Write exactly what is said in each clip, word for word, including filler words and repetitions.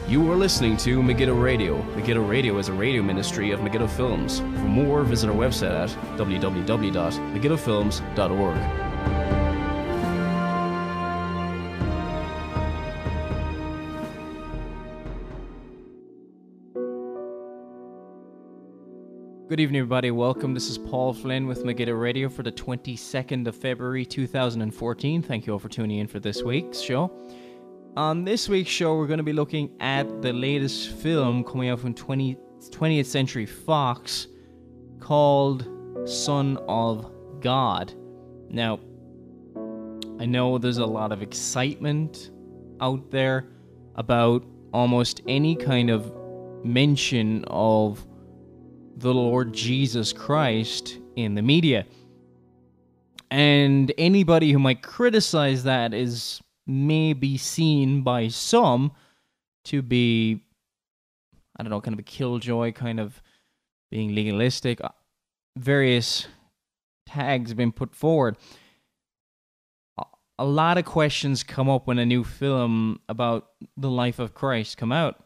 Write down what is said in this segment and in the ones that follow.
You are listening to Megiddo Radio. Megiddo Radio is a radio ministry of Megiddo Films. For more, visit our website at w w w dot megiddo films dot org. Good evening, everybody. Welcome. This is Paul Flynn with Megiddo Radio for the twenty-second of February two thousand fourteen. Thank you all for tuning in for this week's show. On this week's show, we're going to be looking at the latest film coming out from twentieth Century Fox called Son of God. Now, I know there's a lot of excitement out there about almost any kind of mention of the Lord Jesus Christ in the media. And anybody who might criticize that is may be seen by some to be, I don't know, kind of a killjoy, kind of being legalistic. Various tags have been put forward. A lot of questions come up when a new film about the life of Christ come out.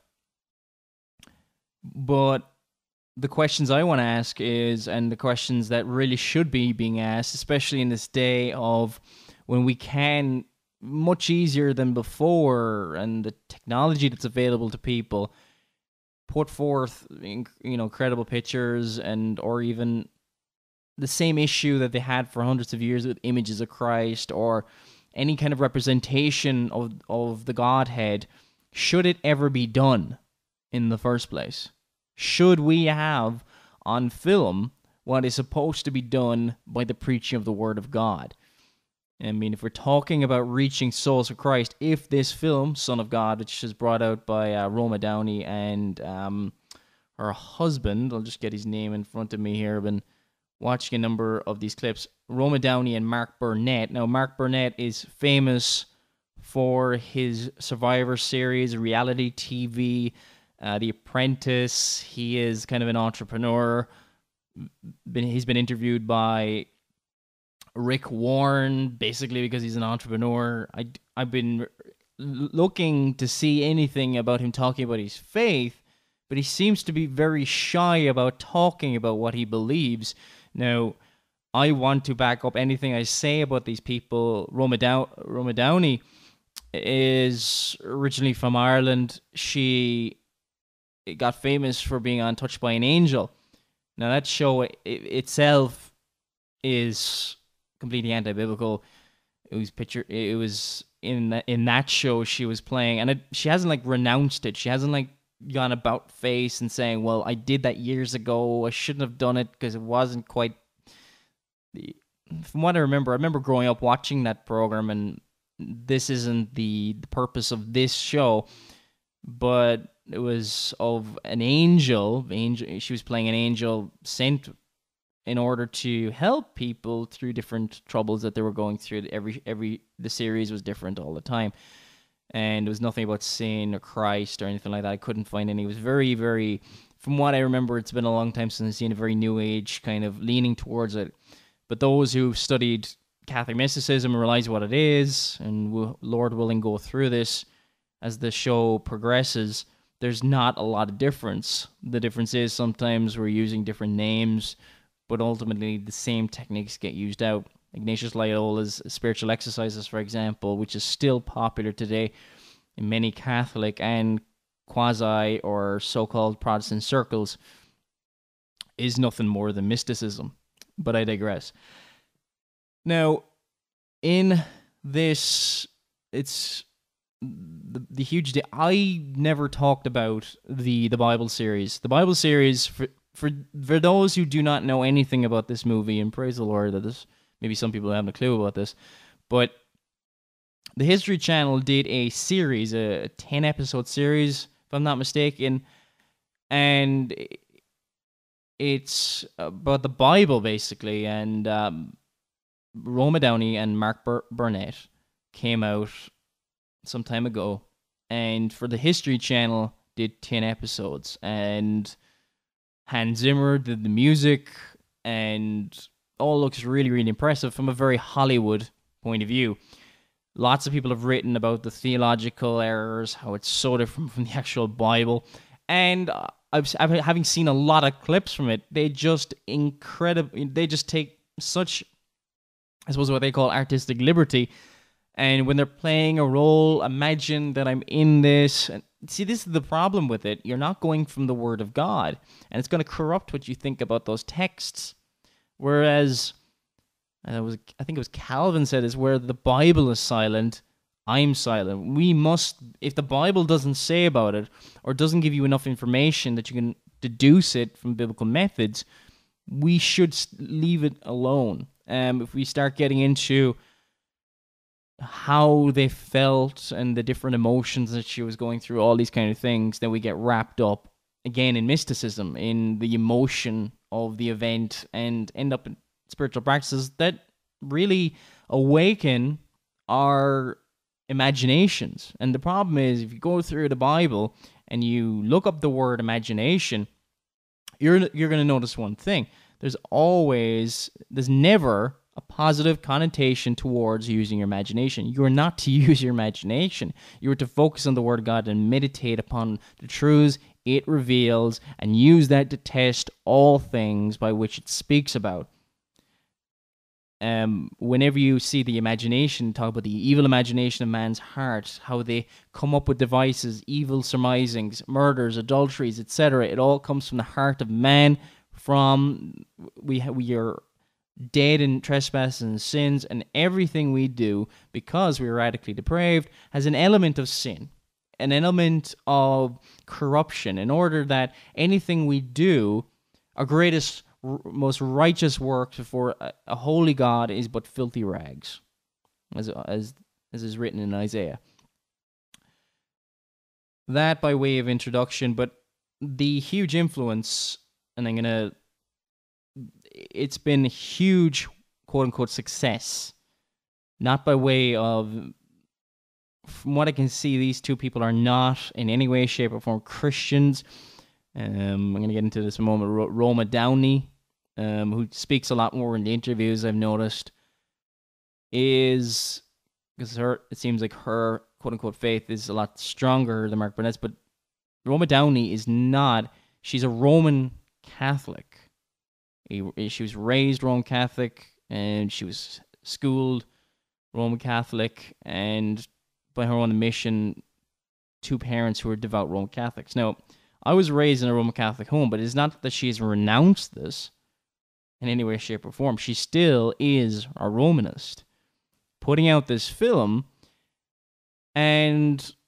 But the questions I want to ask is, and the questions that really should be being asked, especially in this day of when we can much easier than before, and the technology that's available to people put forth, you know, credible pictures, and or even the same issue that they had for hundreds of years with images of Christ or any kind of representation of of the Godhead. Should it ever be done in the first place? Should we have on film what is supposed to be done by the preaching of the Word of God? I mean, if we're talking about reaching souls for Christ, if this film, Son of God, which is brought out by uh, Roma Downey and um, her husband, I'll just get his name in front of me here, I've been watching a number of these clips, Roma Downey and Mark Burnett. Now, Mark Burnett is famous for his Survivor series, reality T V, uh, The Apprentice. He is kind of an entrepreneur. Been, he's been interviewed by Rick Warren, basically because he's an entrepreneur. I, I've been looking to see anything about him talking about his faith, but he seems to be very shy about talking about what he believes. Now, I want to back up anything I say about these people. Roma, Dow- Roma Downey is originally from Ireland. She got famous for being on Touched by an Angel. Now, that show it, itself is completely anti-biblical. It was picture. It was in that, in that show she was playing, and it, she hasn't like renounced it. She hasn't like gone about face and saying, "Well, I did that years ago. I shouldn't have done it because it wasn't quite." The, from what I remember, I remember growing up watching that program, and this isn't the, the purpose of this show, but it was of an angel. Angel. She was playing an angel sent in order to help people through different troubles that they were going through. Every every the series was different all the time, and it was nothing about sin or Christ or anything like that. I couldn't find any. It was very, very, from what I remember, it's been a long time since I've seen a very New Age kind of leaning towards it. But those who've studied Catholic mysticism realize what it is, and will, Lord willing, go through this as the show progresses. There's not a lot of difference. The difference is sometimes we're using different names, but ultimately the same techniques get used out. Ignatius Loyola's spiritual exercises, for example, which is still popular today in many Catholic and quasi or so-called Protestant circles, is nothing more than mysticism. But I digress. Now, in this, it's the, the huge day. I never talked about the, the Bible series. The Bible series, for For for those who do not know anything about this movie, and praise the Lord that this, maybe some people have no clue about this, but the History Channel did a series, a ten-episode series, if I'm not mistaken, and it's about the Bible, basically, and um, Roma Downey and Mark Bur- Burnett came out some time ago, and for the History Channel, did ten episodes, and Hans Zimmer did the music, and all looks really, really impressive from a very Hollywood point of view. Lots of people have written about the theological errors, how it's so different from the actual Bible. And uh, I've, I've having seen a lot of clips from it, they just incredible. They just take such, I suppose, what they call artistic liberty. And when they're playing a role, imagine that I'm in this. And see, this is the problem with it. You're not going from the Word of God, and it's going to corrupt what you think about those texts. Whereas, and it was, I think it was Calvin said, is where the Bible is silent, I'm silent. We must, if the Bible doesn't say about it, or doesn't give you enough information that you can deduce it from biblical methods, we should leave it alone. Um, if we start getting into how they felt and the different emotions that she was going through, all these kind of things, then we get wrapped up again in mysticism, in the emotion of the event, and end up in spiritual practices that really awaken our imaginations. And the problem is, if you go through the Bible and you look up the word imagination, you're you're going to notice one thing. There's always, there's never a positive connotation towards using your imagination. You are not to use your imagination. You are to focus on the Word of God and meditate upon the truths it reveals, and use that to test all things by which it speaks about. Um, whenever you see the imagination, talk about the evil imagination of man's heart, how they come up with devices, evil surmisings, murders, adulteries, et cetera. It all comes from the heart of man. From we we are dead in trespasses and sins, and everything we do, because we are radically depraved, has an element of sin, an element of corruption, in order that anything we do, our greatest, most righteous work before a, a holy God, is but filthy rags, as, as, as is written in Isaiah. That by way of introduction, but the huge influence, and I'm going to it's been a huge, quote-unquote, success. Not by way of, from what I can see, these two people are not in any way, shape, or form Christians. Um, I'm going to get into this in a moment. Ro- Roma Downey, um, who speaks a lot more in the interviews, I've noticed, is, because her, it seems like her, quote-unquote, faith is a lot stronger than Mark Burnett's, but Roma Downey is not. She's a Roman Catholic. She was raised Roman Catholic, and she was schooled Roman Catholic, and by her own admission, two parents who were devout Roman Catholics. Now, I was raised in a Roman Catholic home, but it's not that she has renounced this in any way, shape, or form. She still is a Romanist, putting out this film, and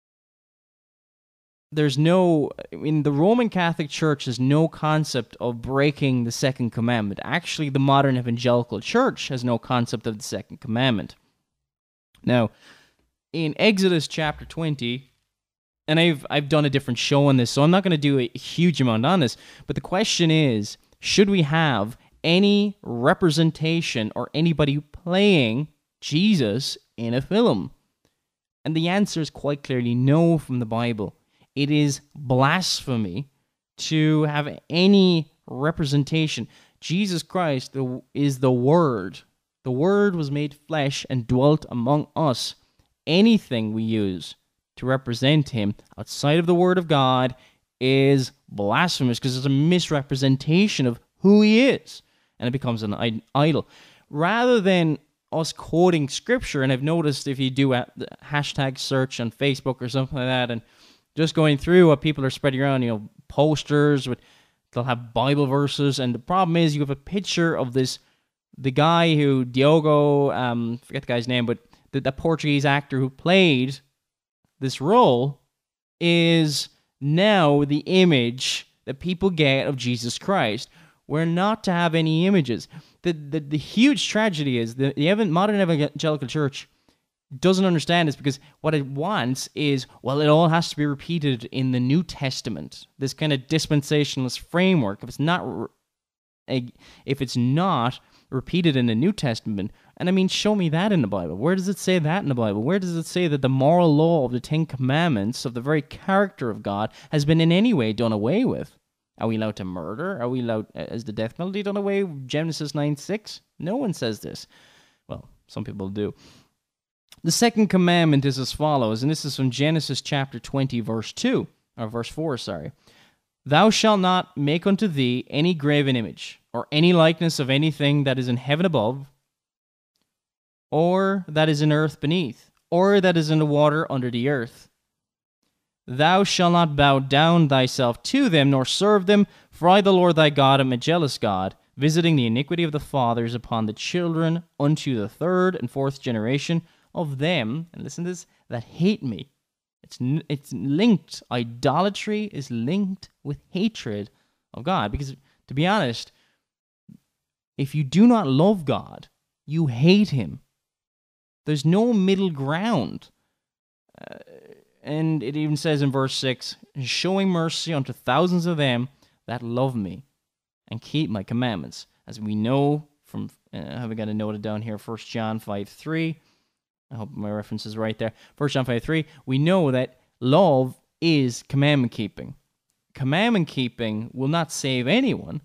there's no, in the Roman Catholic Church, there's no concept of breaking the second commandment. Actually, the modern evangelical church has no concept of the second commandment. Now, in Exodus chapter twenty, and I've I've done a different show on this, so I'm not going to do a huge amount on this, but the question is, should we have any representation or anybody playing Jesus in a film? And the answer is quite clearly no from the Bible. It is blasphemy to have any representation. Jesus Christ is the Word. The Word was made flesh and dwelt among us. Anything we use to represent Him outside of the Word of God is blasphemous, because it's a misrepresentation of who He is, and it becomes an idol. Rather than us quoting Scripture, and I've noticed if you do a hashtag search on Facebook or something like that, and just going through what people are spreading around, you know, posters with, they'll have Bible verses, and the problem is you have a picture of this, the guy who, Diogo, um, forget the guy's name, but the, the Portuguese actor who played this role is now the image that people get of Jesus Christ. We're not to have any images. The the, the huge tragedy is the, the modern evangelical church doesn't understand this, because what it wants is, well, it all has to be repeated in the New Testament. This kind of dispensationalist framework. If it's not, if it's not repeated in the New Testament, and I mean, show me that in the Bible. Where does it say that in the Bible? Where does it say that the moral law of the Ten Commandments, of the very character of God, has been in any way done away with? Are we allowed to murder? Are we allowed, is the death penalty done away with? Genesis nine six? No one says this. Well, some people do. The second commandment is as follows, and this is from Genesis chapter twenty, verse two, or verse four, sorry. Thou shalt not make unto thee any graven image, or any likeness of anything that is in heaven above, or that is in earth beneath, or that is in the water under the earth. Thou shalt not bow down thyself to them, nor serve them, for I the Lord thy God am a jealous God, visiting the iniquity of the fathers upon the children unto the third and fourth generation of them, and listen to this, that hate me. It's it's linked. Idolatry is linked with hatred of God, because to be honest, if you do not love God, you hate him. There's no middle ground. Uh, and it even says in verse six, showing mercy unto thousands of them that love me and keep my commandments. As we know from, uh, have we got to note it down here, First John five three. I hope my reference is right there. First John five three, we know that love is commandment keeping. Commandment keeping will not save anyone,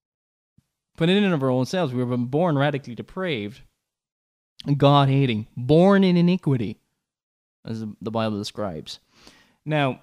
but in and of our own selves, we have been born radically depraved, God-hating, born in iniquity, as the Bible describes. Now,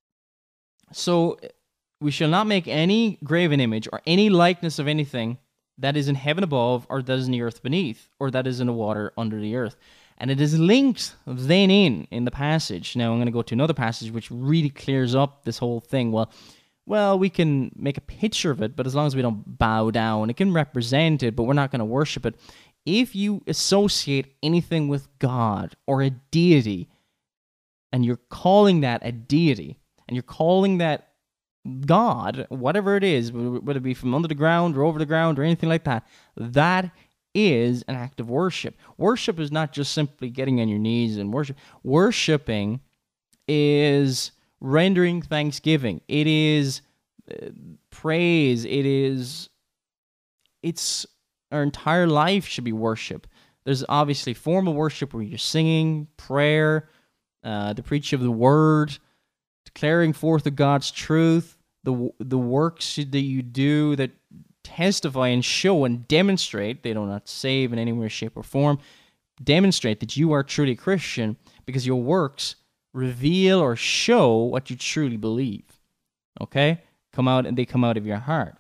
so we shall not make any graven image or any likeness of anything that is in heaven above, or that is in the earth beneath, or that is in the water under the earth. And it is linked then in, in the passage. Now I'm going to go to another passage which really clears up this whole thing. Well, well, we can make a picture of it, but as long as we don't bow down, it can represent it, but we're not going to worship it. If you associate anything with God or a deity, and you're calling that a deity, and you're calling that God, whatever it is, whether it be from under the ground or over the ground or anything like that, that is an act of worship. Worship is not just simply getting on your knees and worship. Worshipping is rendering thanksgiving. It is uh, praise. It is, it's, our entire life should be worship. There's obviously formal worship where you're singing, prayer, uh, the preaching of the word, declaring forth of God's truth, the the works that you do that testify and show and demonstrate, they do not save in any way, shape, or form, demonstrate that you are truly a Christian because your works reveal or show what you truly believe. Okay? Come out, and they come out of your heart.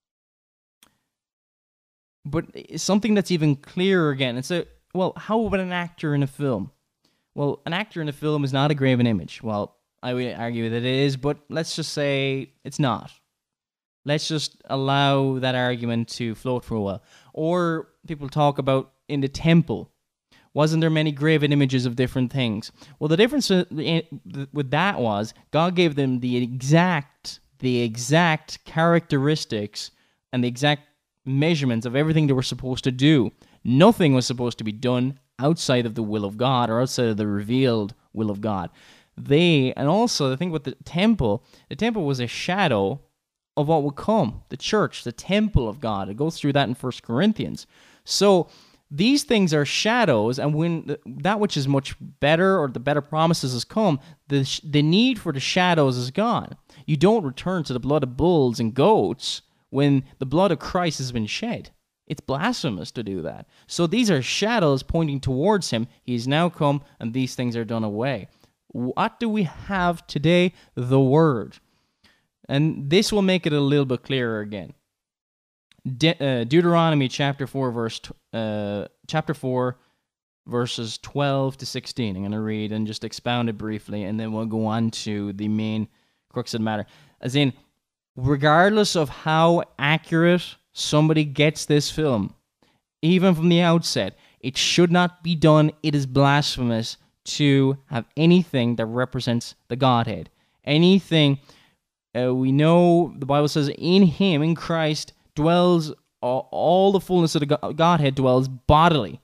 But something that's even clearer again, it's a, well, how about an actor in a film? Well, an actor in a film is not a graven image. Well, I would argue that it is, but let's just say it's not. Let's just allow that argument to float for a while. Or people talk about in the temple, wasn't there many graven images of different things? Well, the difference with that was God gave them the exact, the exact characteristics and the exact measurements of everything they were supposed to do. Nothing was supposed to be done outside of the will of God or outside of the revealed will of God. They, and also the thing with the temple, the temple was a shadow of what would come, the church, the temple of God. It goes through that in First Corinthians. So these things are shadows, and when the, that which is much better or the better promises has come, the, the need for the shadows is gone. You don't return to the blood of bulls and goats when the blood of Christ has been shed. It's blasphemous to do that. So these are shadows pointing towards him. He is now come, and these things are done away. What do we have today? The Word. And this will make it a little bit clearer again. De- uh, Deuteronomy chapter four, verse t- uh, chapter four, verses twelve to sixteen. I'm going to read and just expound it briefly, and then we'll go on to the main crux of the matter. As in, regardless of how accurate somebody gets this film, even from the outset, it should not be done. It is blasphemous to have anything that represents the Godhead. Anything, uh, we know the Bible says, in him, in Christ, dwells all, all the fullness of the God- Godhead dwells bodily.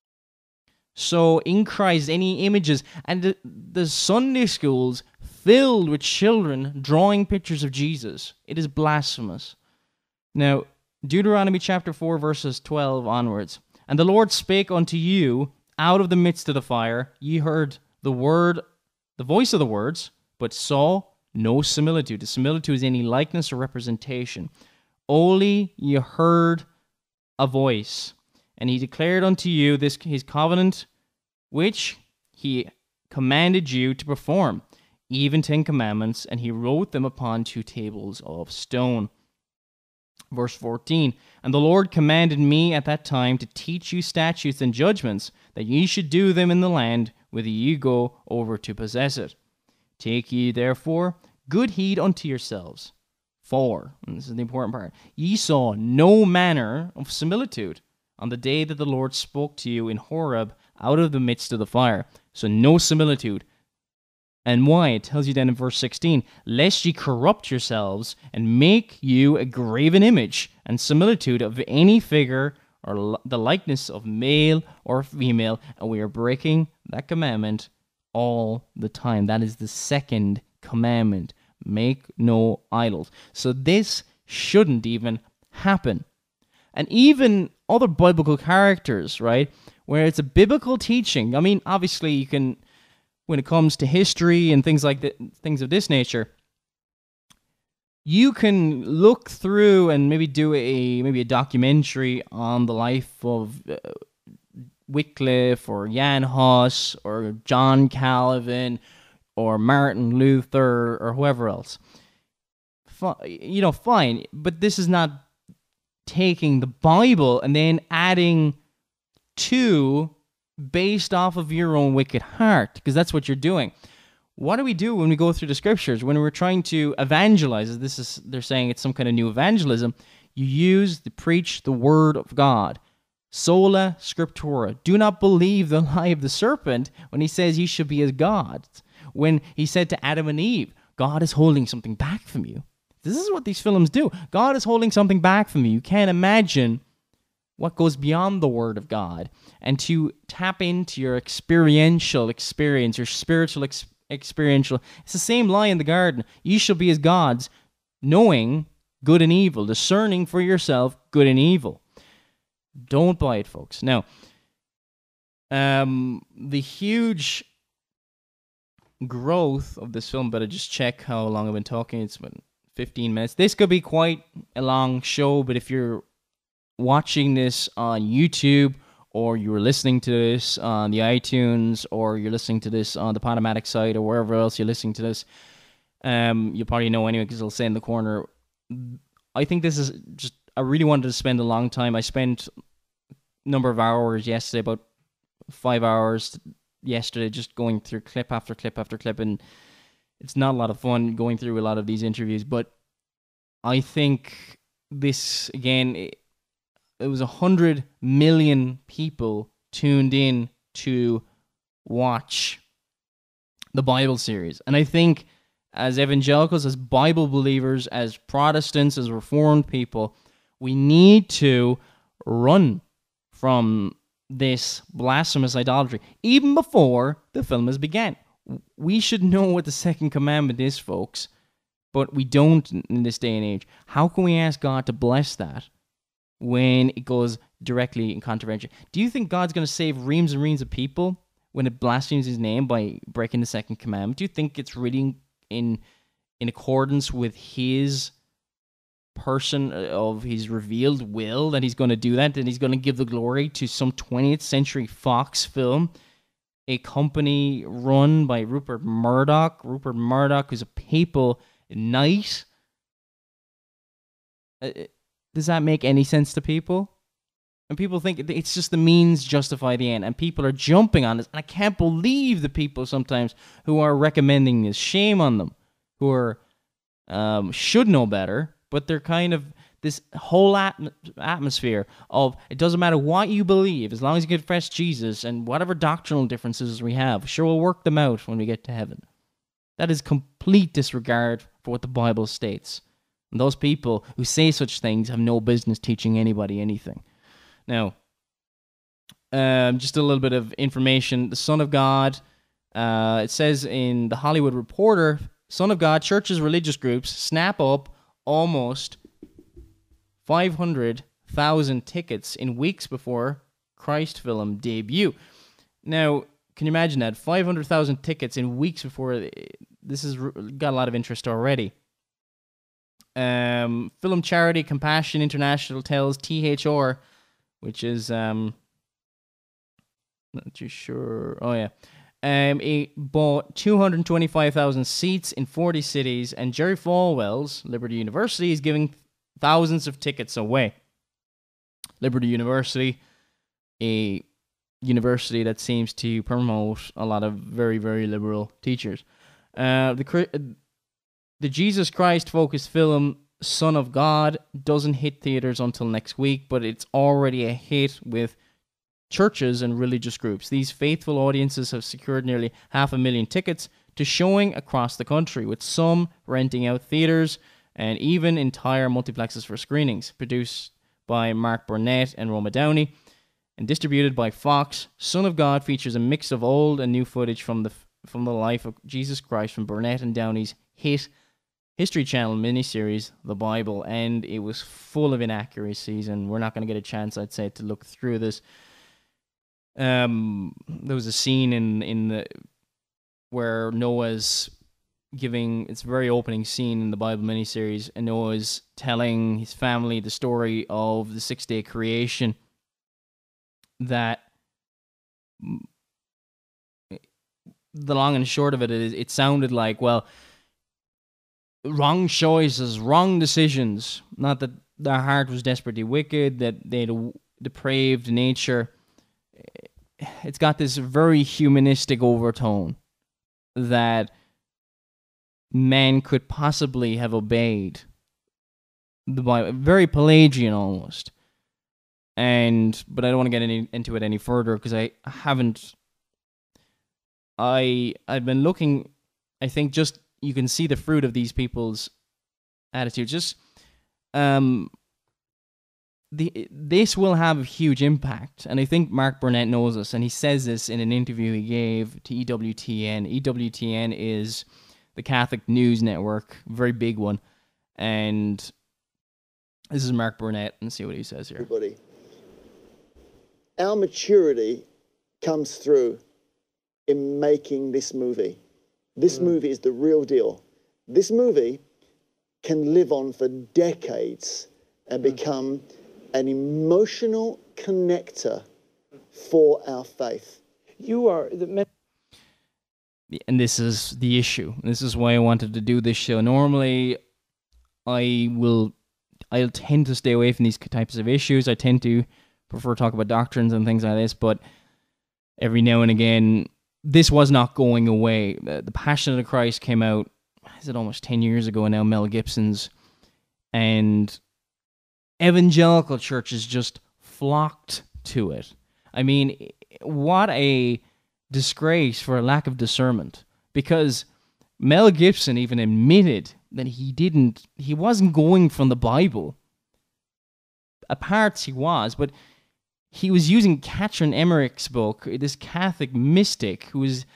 So in Christ, any images, and the, the Sunday schools filled with children drawing pictures of Jesus, it is blasphemous. Now, Deuteronomy chapter four, verses twelve onwards. And the Lord spake unto you out of the midst of the fire. Ye heard the word, the voice of the words, but saw no similitude. The similitude is any likeness or representation. Only ye heard a voice. And he declared unto you this his covenant, which he commanded you to perform, even Ten Commandments, and he wrote them upon two tables of stone. Verse fourteen, and the Lord commanded me at that time to teach you statutes and judgments, that ye should do them in the land whither ye go over to possess it. Take ye therefore good heed unto yourselves. For, and this is the important part, ye saw no manner of similitude on the day that the Lord spoke to you in Horeb out of the midst of the fire. So no similitude. And why? It tells you then in verse sixteen, lest ye corrupt yourselves and make you a graven image and similitude of any figure or the likeness of male or female. And we are breaking that commandment all the time. That is the second commandment. Make no idols. So this shouldn't even happen. And even other biblical characters, right, where it's a biblical teaching. I mean, obviously you can, when it comes to history and things like that, things of this nature, you can look through and maybe do a maybe a documentary on the life of uh, Wycliffe or Jan Hus or John Calvin or Martin Luther or whoever else. F- you know, fine, but this is not taking the Bible and then adding to based off of your own wicked heart, because that's what you're doing. What do we do when we go through the scriptures, when we're trying to evangelize? This is, they're saying it's some kind of new evangelism. You use to preach the word of God. Sola scriptura. Do not believe the lie of the serpent when he says you should be as gods. When he said to Adam and Eve, God is holding something back from you. This is what these films do. God is holding something back from you. You can't imagine what goes beyond the word of God. And to tap into your experiential experience, your spiritual ex- experiential, it's the same lie in the garden. You shall be as gods, knowing good and evil, discerning for yourself good and evil. Don't buy it, folks. Now, um, the huge growth of this film, but I just check how long I've been talking. It's been fifteen minutes. This could be quite a long show, but if you're watching this on YouTube, or you're listening to this on the iTunes, or you're listening to this on the Podomatic site, or wherever else you're listening to this, um, you probably know anyway because it'll say in the corner. I think this is just, I really wanted to spend a long time. I spent a number of hours yesterday, about five hours yesterday, just going through clip after clip after clip, and it's not a lot of fun going through a lot of these interviews, but I think this, again, it, it was a hundred million people tuned in to watch the Bible series. And I think as evangelicals, as Bible believers, as Protestants, as Reformed people, we need to run from this blasphemous idolatry, even before the film has begun. We should know what the second commandment is, folks, but we don't in this day and age. How can we ask God to bless that when it goes directly in contravention? Do you think God's going to save reams and reams of people when it blasphemes his name by breaking the second commandment? Do you think it's really in in accordance with his person of his revealed will that he's going to do that, and he's going to give the glory to some twentieth century Fox film, a company run by Rupert Murdoch? Rupert Murdoch, who's a papal knight. Uh, does that make any sense to people? And people think it's just the means justify the end, and people are jumping on this. And I can't believe the people sometimes who are recommending this. Shame on them, who are um, should know better, but they're kind of this whole atm- atmosphere of it doesn't matter what you believe, as long as you confess Jesus and whatever doctrinal differences we have, sure, we'll work them out when we get to heaven. That is complete disregard for what the Bible states. And those people who say such things have no business teaching anybody anything. Now, um, just a little bit of information. The Son of God, uh, it says in the Hollywood Reporter, Son of God, churches, religious groups snap up almost five hundred thousand tickets in weeks before Christ film debut. Now, can you imagine that? five hundred thousand tickets in weeks before. This has got a lot of interest already. Um, film charity Compassion International tells T H R, which is, um, not too sure. Oh, yeah. Um, it bought two hundred twenty-five thousand seats in forty cities, and Jerry Falwell's Liberty University is giving thousands of tickets away. Liberty University, a university that seems to promote a lot of very, very liberal teachers. Uh, the the Jesus Christ-focused film Son of God doesn't hit theaters until next week, but it's already a hit with churches and religious groups. These faithful audiences have secured nearly half a million tickets to showing across the country, with some renting out theaters and even entire multiplexes for screenings. Produced by Mark Burnett and Roma Downey and distributed by Fox, Son of God features a mix of old and new footage from the from the life of Jesus Christ from Burnett and Downey's hit History Channel miniseries, The Bible, and it was full of inaccuracies, and we're not going to get a chance, I'd say, to look through this. Um, there was a scene in in the where Noah's giving its very opening scene in the Bible miniseries, and Noah's telling his family the story of the six-day creation. That the long and short of it is, it sounded like, well, wrong choices, wrong decisions. Not that their heart was desperately wicked, that they had a depraved nature. It's got this very humanistic overtone that man could possibly have obeyed the Bible, very Pelagian almost. And but I don't want to get any, into it any further because I haven't. I I've been looking. I think just you can see the fruit of these people's attitude. Just um. The, this will have a huge impact, and I think Mark Burnett knows this, and he says this in an interview he gave to E W T N. E W T N is the Catholic News Network, very big one, and this is Mark Burnett, and see what he says here. Everybody, our maturity comes through in making this movie. This mm. movie is the real deal. This movie can live on for decades and mm. become an emotional connector for our faith. You are the and this is the issue. This is why I wanted to do this show. Normally, I will, I'll tend to stay away from these types of issues. I tend to prefer to talk about doctrines and things like this, but every now and again, this was not going away. The, the Passion of the Christ came out, is it almost ten years ago now, Mel Gibson's, and evangelical churches just flocked to it. I mean, what a disgrace for a lack of discernment, because Mel Gibson even admitted that he didn't, he wasn't going from the Bible. At parts he was, but he was using Catherine Emmerich's book, this Catholic mystic who was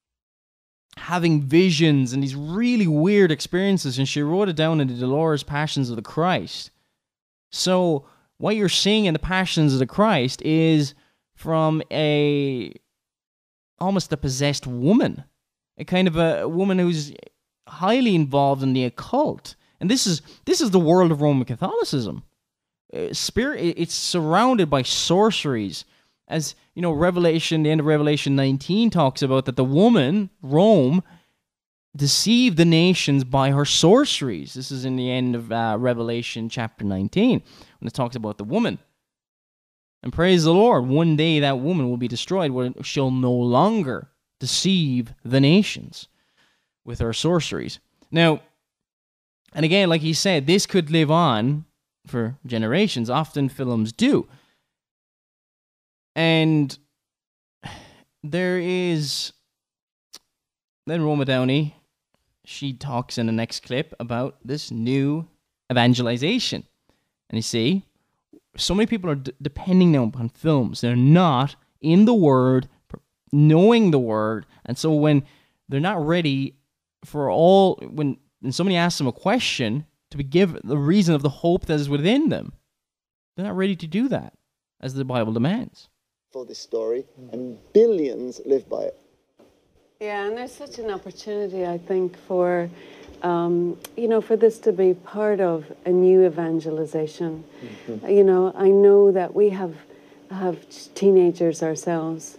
having visions and these really weird experiences, and she wrote it down in the Dolores Passions of the Christ. So what you're seeing in the Passions of the Christ is from a almost a possessed woman, a kind of a woman who's highly involved in the occult. And this is this is the world of Roman Catholicism. Uh, spirit, it's surrounded by sorceries, as you know. Revelation, the end of Revelation nineteen talks about that the woman Rome deceived the nations by her sorceries. This is in the end of uh, Revelation chapter nineteen, when it talks about the woman. And praise the Lord, one day that woman will be destroyed, where she'll no longer deceive the nations with her sorceries. Now, and again, like he said, this could live on for generations. Often films do. And there is, then Roma Downey, she talks in the next clip about this new evangelization. And you see, so many people are d- depending now upon films. They're not in the Word, knowing the Word. And so when they're not ready for all, when, when somebody asks them a question, to be give the reason of the hope that is within them, they're not ready to do that, as the Bible demands. For this story, and billions live by it. Yeah, and there's such an opportunity, I think, for, um, you know, for this to be part of a new evangelization. Mm-hmm. You know, I know that we have have teenagers ourselves.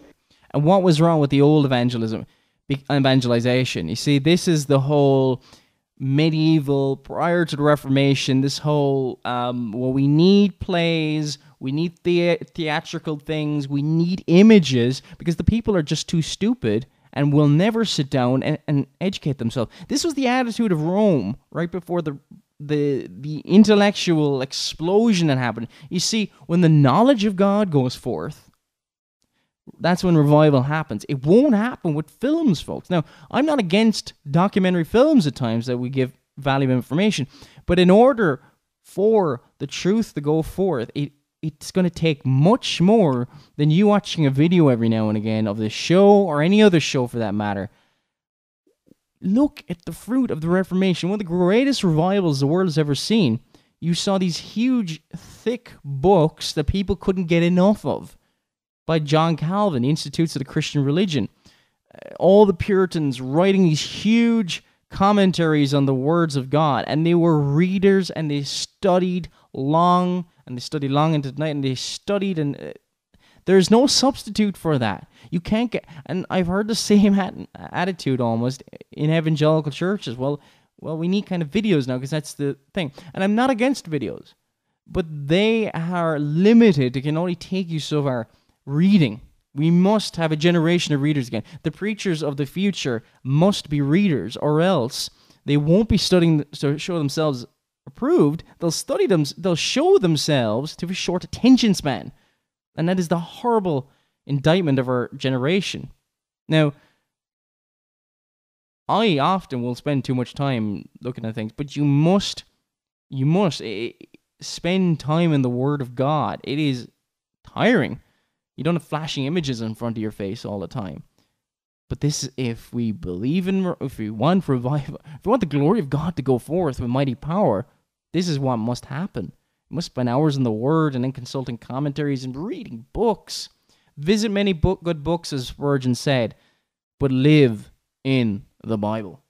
And what was wrong with the old evangelism, evangelization? You see, this is the whole medieval, prior to the Reformation, this whole, um, well, we need plays, we need the- theatrical things, we need images, because the people are just too stupid and will never sit down and, and educate themselves. This was the attitude of Rome right before the the the intellectual explosion that happened. You see, when the knowledge of God goes forth, that's when revival happens. It won't happen with films, folks. Now, I'm not against documentary films at times that we give valuable information, but in order for the truth to go forth, it it's going to take much more than you watching a video every now and again of the show or any other show for that matter. Look at the fruit of the Reformation. One of the greatest revivals the world has ever seen. You saw these huge, thick books that people couldn't get enough of by John Calvin, the Institutes of the Christian Religion. All the Puritans writing these huge commentaries on the words of God, and they were readers, and they studied long, and they studied long into the night, and they studied, and uh, there's no substitute for that. You can't get, and I've heard the same at, attitude almost in evangelical churches. Well, well, we need kind of videos now because that's the thing. And I'm not against videos, but they are limited. They can only take you so far. Reading. We must have a generation of readers again. The preachers of the future must be readers, or else they won't be studying to show themselves approved. They'll study them. They'll show themselves to have a short attention span. And that is the horrible indictment of our generation. Now, I often will spend too much time looking at things, but you must, you must eh, spend time in the Word of God. It is tiring. You don't have flashing images in front of your face all the time. But this is if we believe in, if we want revival, if we want the glory of God to go forth with mighty power, this is what must happen. You must spend hours in the Word and then consulting commentaries and reading books. Visit many book, good books, as Spurgeon said, but live in the Bible.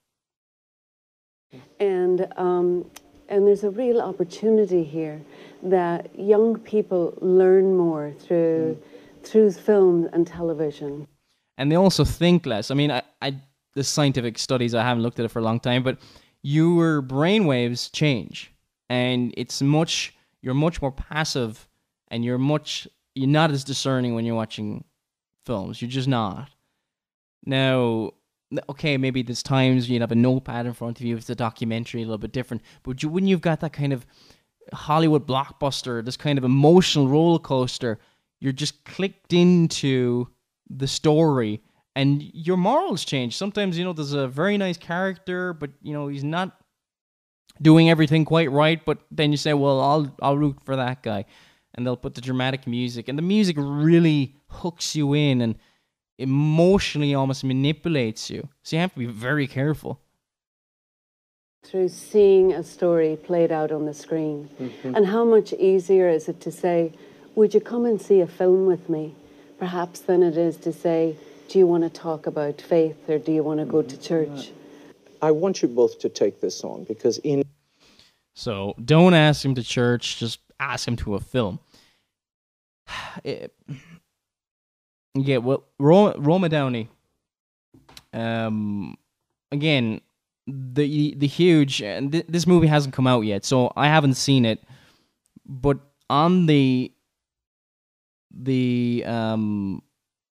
And um, and there's a real opportunity here that young people learn more through mm. through film and television. And they also think less. I mean, I, I the scientific studies, I haven't looked at it for a long time, but your brainwaves change, and it's much. You're much more passive, and you're much. You're not as discerning when you're watching films. You're just not. Now, okay, maybe there's times you'd have a notepad in front of you. If it's a documentary, a little bit different. But you, when you've got that kind of Hollywood blockbuster, this kind of emotional roller coaster, you're just clicked into the story, and your morals change. Sometimes, you know, there's a very nice character, but, you know, he's not doing everything quite right, but then you say, well, I'll I'll root for that guy. And they'll put the dramatic music, and the music really hooks you in and emotionally almost manipulates you. So you have to be very careful. Through seeing a story played out on the screen. Mm-hmm. And how much easier is it to say, would you come and see a film with me? Perhaps than it is to say, do you want to talk about faith, or do you want to go to church? I want you both to take this on, because in... So don't ask him to church, just ask him to a film. It, yeah, well, Roma, Roma Downey, um, again, the the huge, and th- this movie hasn't come out yet, so I haven't seen it, but on the, the, um,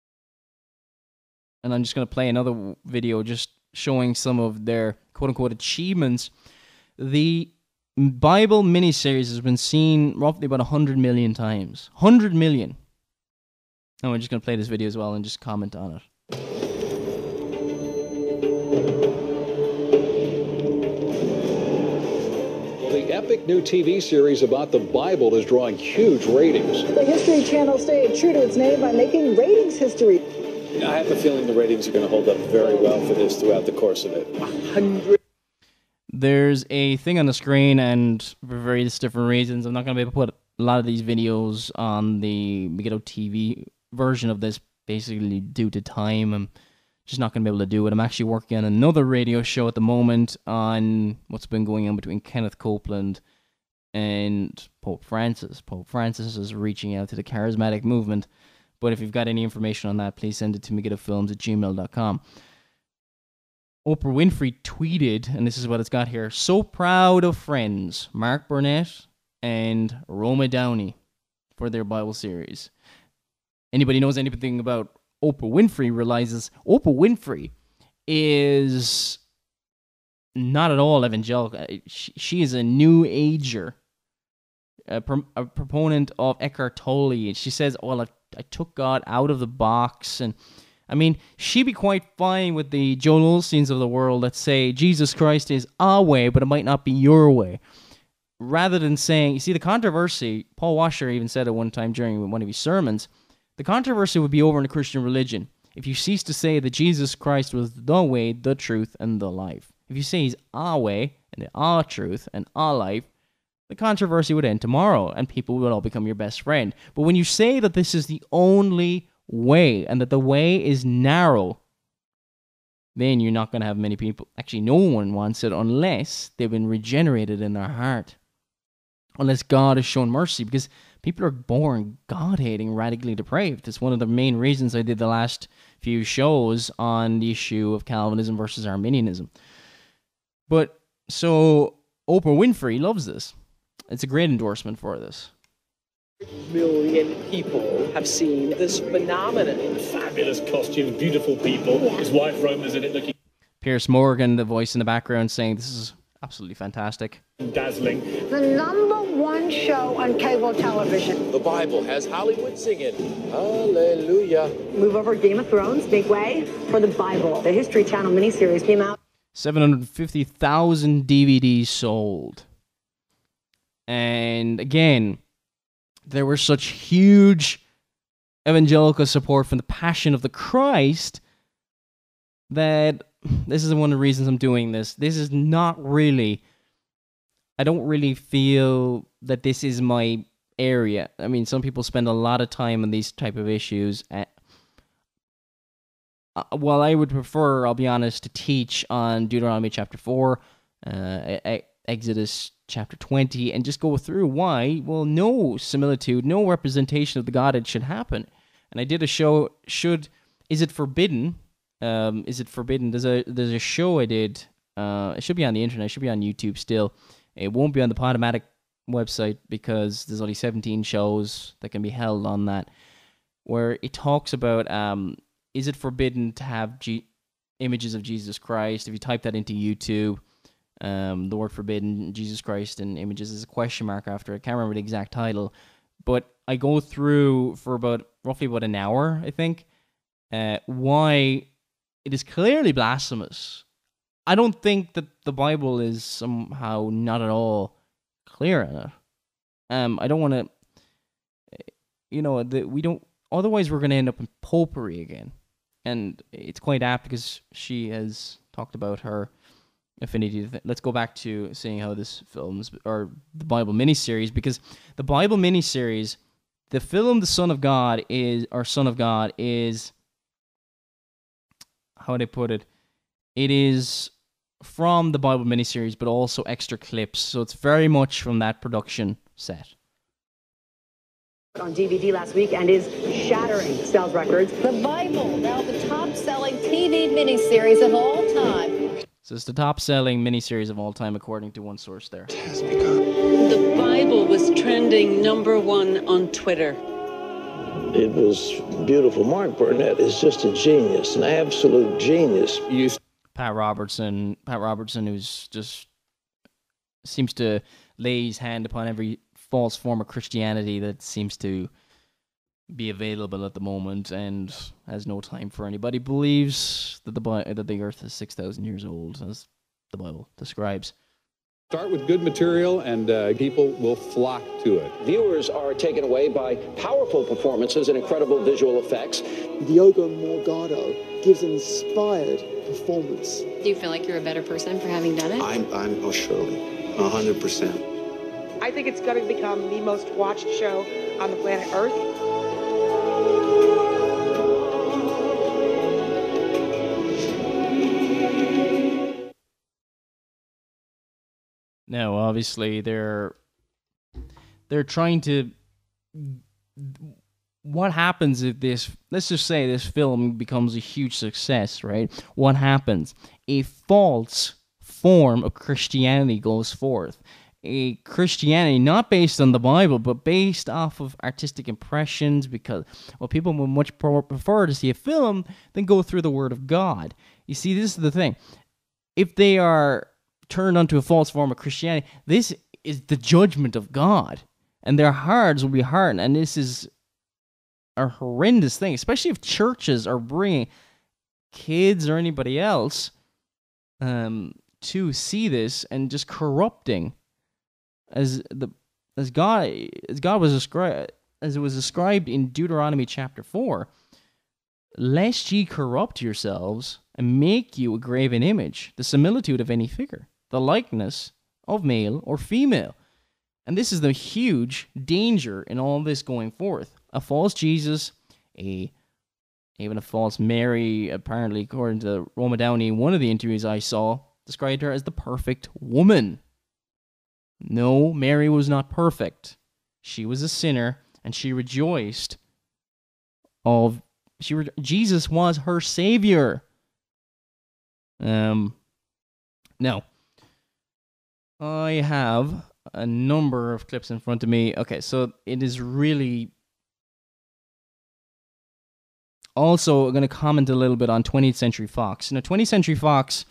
and I'm just going to play another video just showing some of their quote-unquote achievements. The Bible miniseries has been seen roughly about one hundred million times. one hundred million. And we're just going to play this video as well and just comment on it. Well, the epic new T V series about the Bible is drawing huge ratings. The History Channel stayed true to its name by making ratings history. I have a feeling the ratings are going to hold up very well for this throughout the course of it. one hundred There's a thing on the screen, and for various different reasons, I'm not going to be able to put a lot of these videos on the Megiddo T V version of this, basically due to time. I'm just not going to be able to do it. I'm actually working on another radio show at the moment on what's been going on between Kenneth Copeland and Pope Francis. Pope Francis is reaching out to the charismatic movement, But if you've got any information on that, please send it to megativefilms at gmail dot com. Oprah Winfrey tweeted, and this is what it's got here, "So proud of friends Mark Burnett and Roma Downey for their Bible series." Anybody knows anything about Oprah Winfrey realizes Oprah Winfrey is not at all evangelical. She, she is a New Ager, a, pro, a proponent of Eckhart Tolle. She says, well, I, I took God out of the box. And I mean, she'd be quite fine with the Joel Osteens of the world that say Jesus Christ is our way, but it might not be your way. Rather than saying, you see, the controversy, Paul Washer even said it one time during one of his sermons, the controversy would be over in the Christian religion if you cease to say that Jesus Christ was the way, the truth, and the life. If you say he's our way, and our truth, and our life, the controversy would end tomorrow, and people would all become your best friend. But when you say that this is the only way, and that the way is narrow, then you're not going to have many people. Actually, no one wants it unless they've been regenerated in their heart. Unless God has shown mercy, because people are born God-hating, radically depraved. It's one of the main reasons I did the last few shows on the issue of Calvinism versus Arminianism. But, so, Oprah Winfrey loves this. It's a great endorsement for this. Million people have seen this phenomenon. Fabulous costume, beautiful people. Yeah. His wife Roma's in it looking... Pierce Morgan, the voice in the background, saying this is absolutely fantastic. Dazzling. The number one show on cable television. The Bible has Hollywood singing. Hallelujah. Move over Game of Thrones, make way for the Bible. The History Channel miniseries came out. seven hundred fifty thousand D V Ds sold. And again, there was such huge evangelical support from the Passion of the Christ that this is one of the reasons I'm doing this. This is not really, I don't really feel that this is my area. I mean, some people spend a lot of time on these type of issues. Uh, while I would prefer, I'll be honest, to teach on Deuteronomy chapter four, uh, Exodus chapter twenty, and just go through why, well, no similitude, no representation of the Godhead should happen. And I did a show, should, is it forbidden? Um, is it forbidden? There's a there's a show I did. Uh, it should be on the internet. It should be on YouTube still. It won't be on the Podomatic website because there's only seventeen shows that can be held on that. Where it talks about um, is it forbidden to have G- images of Jesus Christ? If you type that into YouTube, um, the word forbidden, Jesus Christ, and images is a question mark after. I can't remember the exact title, but I go through for about roughly about an hour, I think, uh, why it is clearly blasphemous. I don't think that the Bible is somehow not at all clear on it. Um, I don't want to, you know, the, we don't, otherwise we're going to end up in popery again. And it's quite apt because she has talked about her affinity to th- let's go back to seeing how this films, or the Bible miniseries, because the Bible miniseries, the film The Son of God is, or Son of God is, how would I put it? It is from the Bible miniseries, but also extra clips. So it's very much from that production set. On D V D last week and is shattering sales records. The Bible, now the top-selling T V miniseries of all time. So it's the top-selling miniseries of all time, according to one source there. It has begun. The Bible was trending number one on Twitter. It was beautiful. Mark Burnett is just a genius, an absolute genius. Pat Robertson, Pat Robertson, who's just seems to lay his hand upon every false form of Christianity that seems to be available at the moment, and has no time for anybody. Believes that the that the Earth is six thousand years old, as the Bible describes. Start with good material, and uh, people will flock to it. Viewers are taken away by powerful performances and incredible visual effects. Diogo Morgado gives an inspired performance. Do you feel like you're a better person for having done it? I'm, I'm oh, surely, one hundred percent. I think it's going to become the most watched show on the planet Earth. No, obviously they're they're trying to. what happens if this, let's just say this film becomes a huge success, right? What happens? A false form of Christianity goes forth. A Christianity not based on the Bible, but based off of artistic impressions, because, well, people would much prefer to see a film than go through the Word of God. You see, this is the thing. If they are turned onto a false form of Christianity, this is the judgment of God, and their hearts will be hardened, and this is a horrendous thing, especially if churches are bringing kids or anybody else um, to see this and just corrupting, as the as God as God was described as it was described in Deuteronomy chapter four. Lest ye corrupt yourselves and make you a graven image, the similitude of any figure, the likeness of male or female. And this is the huge danger in all this going forth. A false Jesus, a even a false Mary, apparently, according to Roma Downey, in one of the interviews I saw, described her as the perfect woman. No, Mary was not perfect. She was a sinner, and she rejoiced of she. Re, Jesus was her savior. Um, now, I have a number of clips in front of me. Okay, so it is really. Also, I'm going to comment a little bit on twentieth Century Fox. Now, twentieth Century Fox,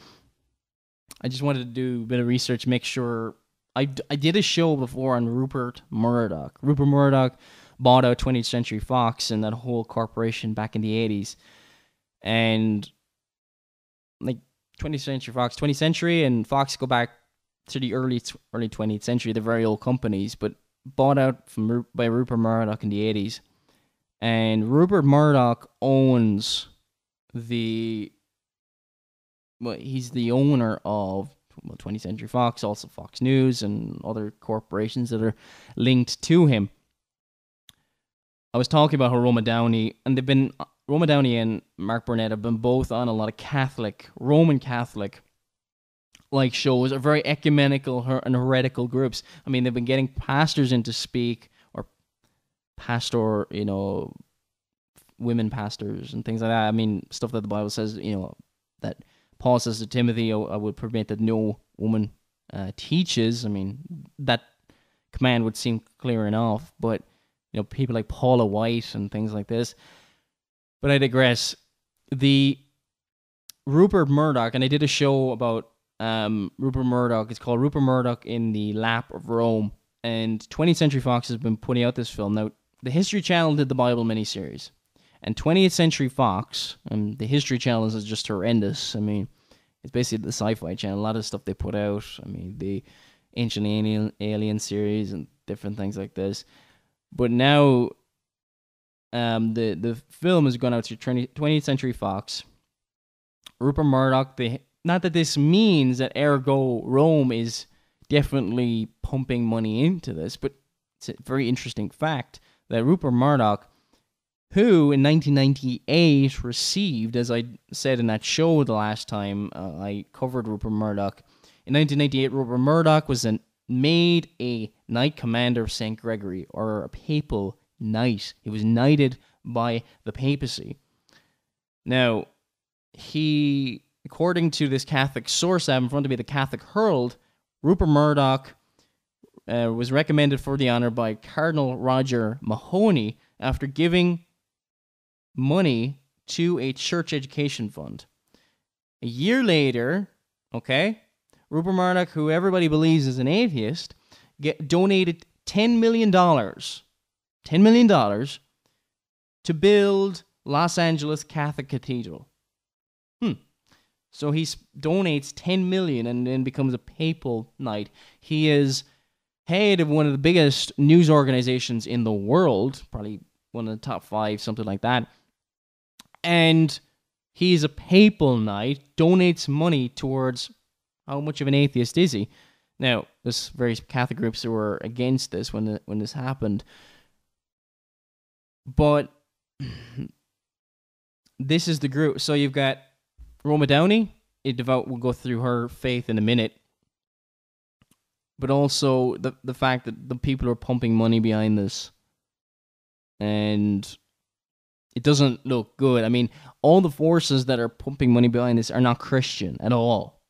I just wanted to do a bit of research, make sure. I, I did a show before on Rupert Murdoch. Rupert Murdoch bought out twentieth Century Fox and that whole corporation back in the eighties. And, like, twentieth Century Fox, twentieth Century and Fox go back to the early early twentieth century. They're very old companies, but bought out from by Rupert Murdoch in the eighties. And Rupert Murdoch owns the, well, he's the owner of well, twentieth Century Fox, also Fox News, and other corporations that are linked to him. I was talking about how Roma Downey, and they've been, Roma Downey and Mark Burnett have been both on a lot of Catholic, Roman Catholic, like shows, are very ecumenical and heretical groups. I mean, they've been getting pastors in to speak, or pastor, you know, women pastors and things like that. I mean, stuff that the Bible says, you know, that Paul says to Timothy, I, I would permit that no woman uh, teaches. I mean, that command would seem clear enough, but, you know, people like Paula White and things like this. But I digress. The Rupert Murdoch, and I did a show about um, Rupert Murdoch. It's called Rupert Murdoch in the Lap of Rome. And twentieth Century Fox has been putting out this film. Now, the History Channel did the Bible miniseries. And twentieth Century Fox, and the History Channel is just horrendous. I mean, it's basically the Sci-Fi Channel. A lot of stuff they put out. I mean, the Ancient Alien, Alien series and different things like this. But now, um, the, the film has gone out to twentieth Century Fox. Rupert Murdoch, they, not that this means that ergo Rome is definitely pumping money into this, but it's a very interesting fact that Rupert Murdoch, who in nineteen ninety-eight received, as I said in that show the last time uh, I covered Rupert Murdoch, in nineteen ninety-eight Rupert Murdoch was an, made a Knight Commander of Saint Gregory, or a papal knight. He was knighted by the papacy. Now, he, according to this Catholic source I have in front of me, the Catholic Herald, Rupert Murdoch uh, was recommended for the honor by Cardinal Roger Mahony after giving money to a church education fund. A year later, okay, Rupert Murdoch, who everybody believes is an atheist, get, donated ten million dollars, ten million dollars to build Los Angeles Catholic Cathedral. Hmm. So he donates ten million dollars and then becomes a papal knight. He is head of one of the biggest news organizations in the world, probably one of the top five, something like that. And he's a papal knight, donates money towards, how much of an atheist is he? Now, there's various Catholic groups who were against this when the, when this happened. But this is the group. So you've got Roma Downey, a devout, we'll go through her faith in a minute. But also the the fact that the people are pumping money behind this. And it doesn't look good. I mean, all the forces that are pumping money behind this are not Christian at all.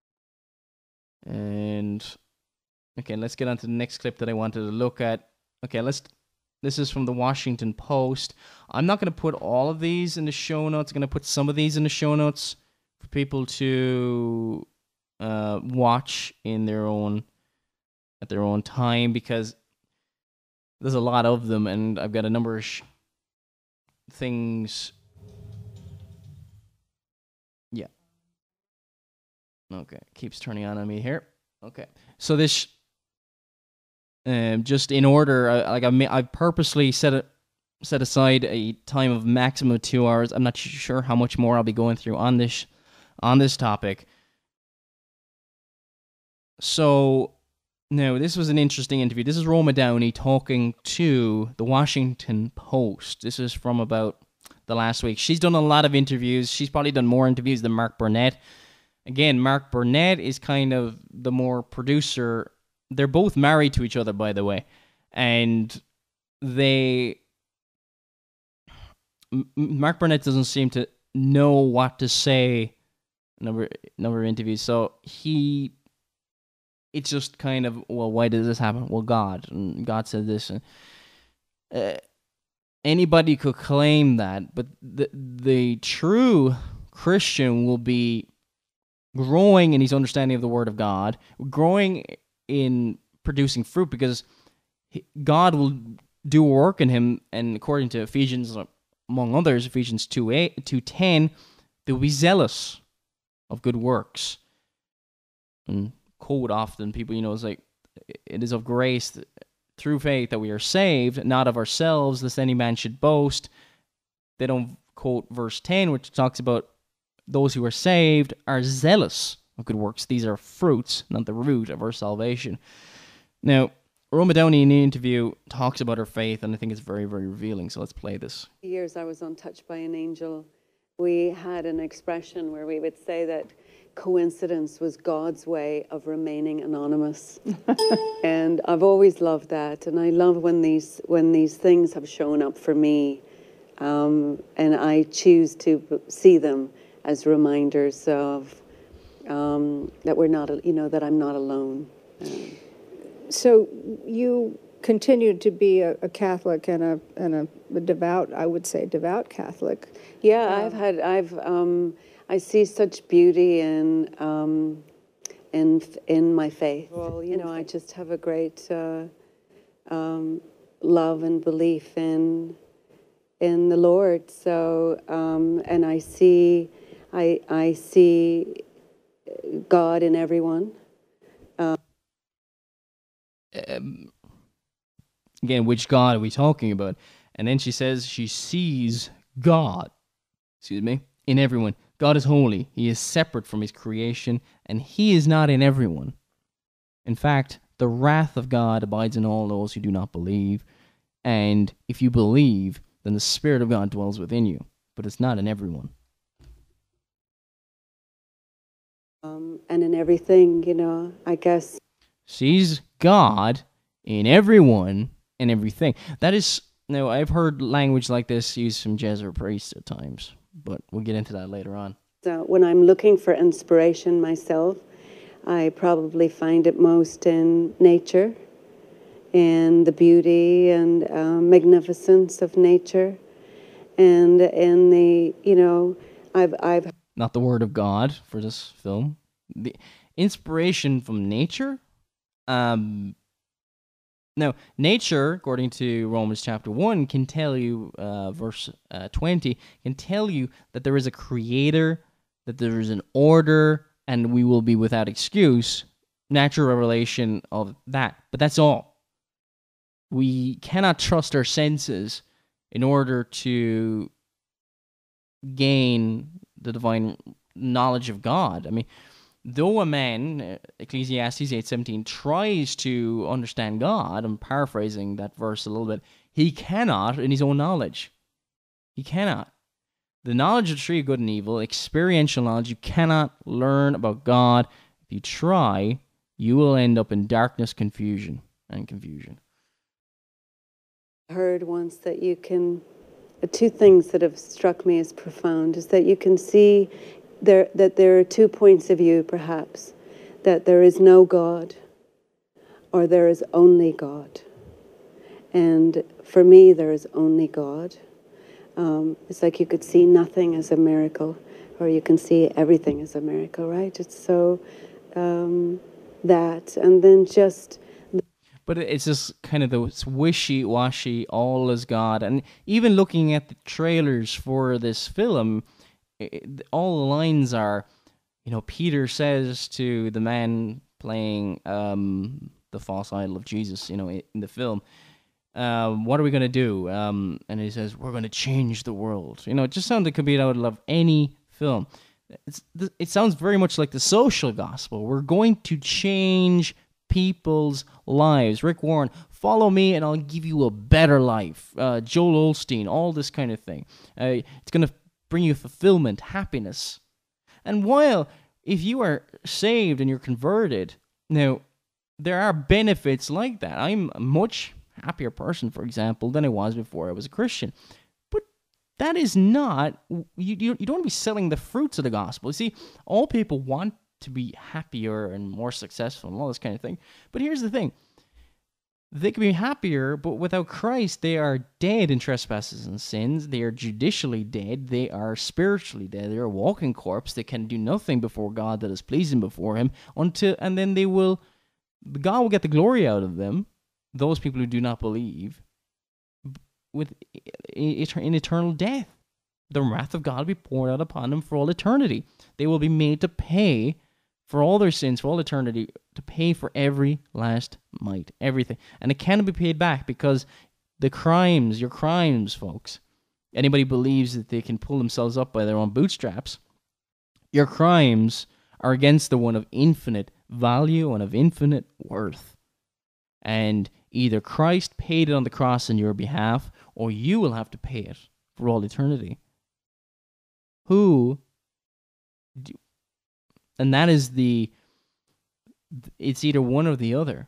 And okay, let's get on to the next clip that I wanted to look at. Okay, let's. This is from the Washington Post. I'm not going to put all of these in the show notes. I'm going to put some of these in the show notes for people to uh, watch in their own at their own time, because there's a lot of them, and I've got a number of sh- things. Yeah. Okay, keeps turning on on me here. Okay, so this, um, just in order, uh, like I, I purposely set it, set aside a time of maximum of two hours. I'm not sure how much more I'll be going through on this, on this topic. So, now this was an interesting interview. This is Roma Downey talking to the Washington Post. This is from about the last week. She's done a lot of interviews. She's probably done more interviews than Mark Burnett. Again, Mark Burnett is kind of the more producer. They're both married to each other, by the way. And they... Mark Burnett doesn't seem to know what to say number number of interviews. So he... It's just kind of, well, why did this happen? Well, God. And God said this. And, uh, anybody could claim that. But the the true Christian will be growing in his understanding of the Word of God, growing in producing fruit, because God will do work in him, and according to Ephesians, among others, Ephesians two ten, they will be zealous of good works. And quote often, people, you know, it's like, it is of grace through faith that we are saved, not of ourselves, lest any man should boast. They don't quote verse ten, which talks about those who are saved are zealous of good works. These are fruits, not the root of our salvation. Now, Roma Downey in the interview talks about her faith, and I think it's very, very revealing. So let's play this. Years I was untouched by an angel. We had an expression where we would say that coincidence was God's way of remaining anonymous. And I've always loved that. And I love when these when these things have shown up for me, um, and I choose to see them as reminders of um, that we're not, you know, that I'm not alone. Um, so you continued to be a, a Catholic and a and a, a devout, I would say, devout Catholic. Yeah, um, I've had I've um, I see such beauty in um, in in my faith. Well, you know, I just have a great uh, um, love and belief in in the Lord. So um, and I see. I, I see God in everyone. Um, um, again, which God are we talking about? And then she says she sees God, excuse me, in everyone. God is holy. He is separate from his creation, and he is not in everyone. In fact, the wrath of God abides in all those who do not believe. And if you believe, then the Spirit of God dwells within you. But it's not in everyone. Um, and in everything, you know, I guess. Sees God in everyone and everything. That is, now I've heard language like this used from Jesuit priests at times, but we'll get into that later on. So when I'm looking for inspiration myself, I probably find it most in nature, in the beauty and uh, magnificence of nature, and in the, you know, I've I've. Not the word of God for this film. The inspiration from nature. Um, now, nature, according to Romans chapter one, can tell you, uh, verse uh, twenty, can tell you that there is a creator, that there is an order, and we will be without excuse. Natural revelation of that. But that's all. We cannot trust our senses in order to gain the divine knowledge of God. I mean, though a man, Ecclesiastes eight seventeen, tries to understand God, I'm paraphrasing that verse a little bit, he cannot in his own knowledge. He cannot. The knowledge of the tree of good and evil, experiential knowledge, you cannot learn about God. If you try, you will end up in darkness, confusion, and confusion. I heard once that you can two things that have struck me as profound is that you can see there that there are two points of view, perhaps, that there is no God or there is only God. And for me, there is only God. Um, it's like you could see nothing as a miracle, or you can see everything as a miracle, right? It's so um, that, and then just... But it's just kind of the wishy-washy, all is God. And even looking at the trailers for this film, it, all the lines are, you know, Peter says to the man playing um, the false idol of Jesus, you know, in the film, um, what are we going to do? Um, and he says, we're going to change the world. You know, it just sounds like it could be out of any film. It's, it sounds very much like the social gospel. We're going to change people's lives. Rick Warren, follow me and I'll give you a better life. Uh, Joel Osteen, all this kind of thing. Uh, it's going to bring you fulfillment, happiness. And while if you are saved and you're converted, now, there are benefits like that. I'm a much happier person, for example, than I was before I was a Christian. But that is not, you, you, you don't want to be selling the fruits of the gospel. You see, all people want to be happier and more successful and all this kind of thing. But here's the thing. They can be happier, but without Christ, they are dead in trespasses and sins. They are judicially dead. They are spiritually dead. They are a walking corpse. They can do nothing before God that is pleasing before Him. Until and then they will, God will get the glory out of them. Those people who do not believe, with in eternal death, the wrath of God will be poured out upon them for all eternity. They will be made to pay for all their sins, for all eternity, to pay for every last mite, everything. And it cannot be paid back because the crimes, your crimes, folks, anybody believes that they can pull themselves up by their own bootstraps, your crimes are against the one of infinite value and of infinite worth. And either Christ paid it on the cross on your behalf, or you will have to pay it for all eternity. Who... Do, And that is the, it's either one or the other.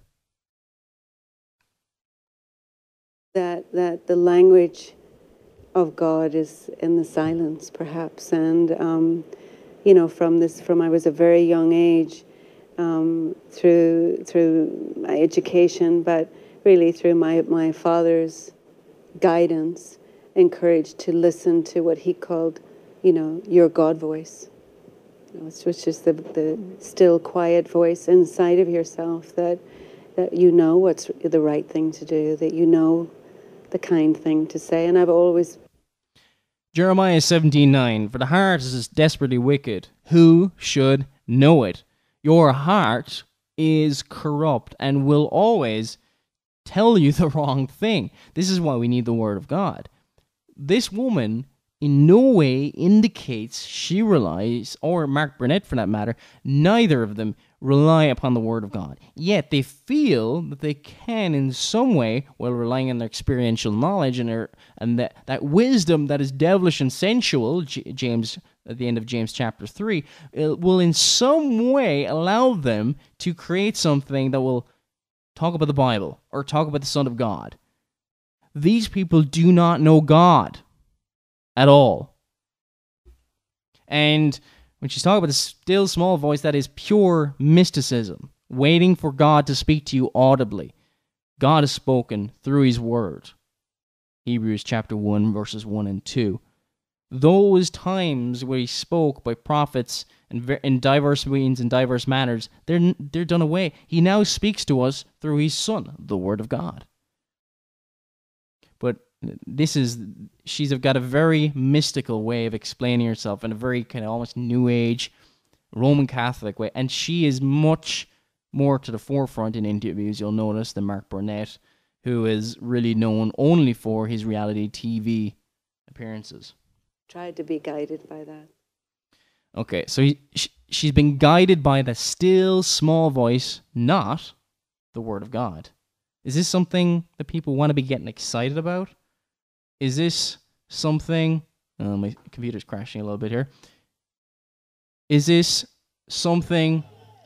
That that the language of God is in the silence, perhaps. And, um, you know, from this, from I was a very young age, um, through through my education, but really through my, my father's guidance, encouraged to listen to what he called, you know, your God voice. Which is the, the still, quiet voice inside of yourself that that you know what's the right thing to do, that you know the kind thing to say. And I've always... Jeremiah seventeen nine, for the heart is desperately wicked. Who should know it? Your heart is corrupt and will always tell you the wrong thing. This is why we need the Word of God. This woman in no way indicates she relies, or Mark Burnett for that matter, neither of them rely upon the Word of God. Yet they feel that they can in some way, while relying on their experiential knowledge and their, and that, that wisdom that is devilish and sensual, J- James at the end of James chapter three, it will in some way allow them to create something that will talk about the Bible or talk about the Son of God. These people do not know God at all. And when she's talking about the still small voice, that is pure mysticism, waiting for God to speak to you audibly. God has spoken through His Word. Hebrews chapter one, verses one and two. Those times where He spoke by prophets in, in diverse means and diverse manners, they're, they're done away. He now speaks to us through His Son, the Word of God. But this is, she's got a very mystical way of explaining herself in a very kind of almost New Age, Roman Catholic way. And she is much more to the forefront in interviews, you'll notice, than Mark Burnett, who is really known only for his reality T V appearances. Tried to be guided by that. Okay, so he, she, she's been guided by the still small voice, not the Word of God. Is this something that people want to be getting excited about? Is this something... Oh, my computer's crashing a little bit here. Is this something...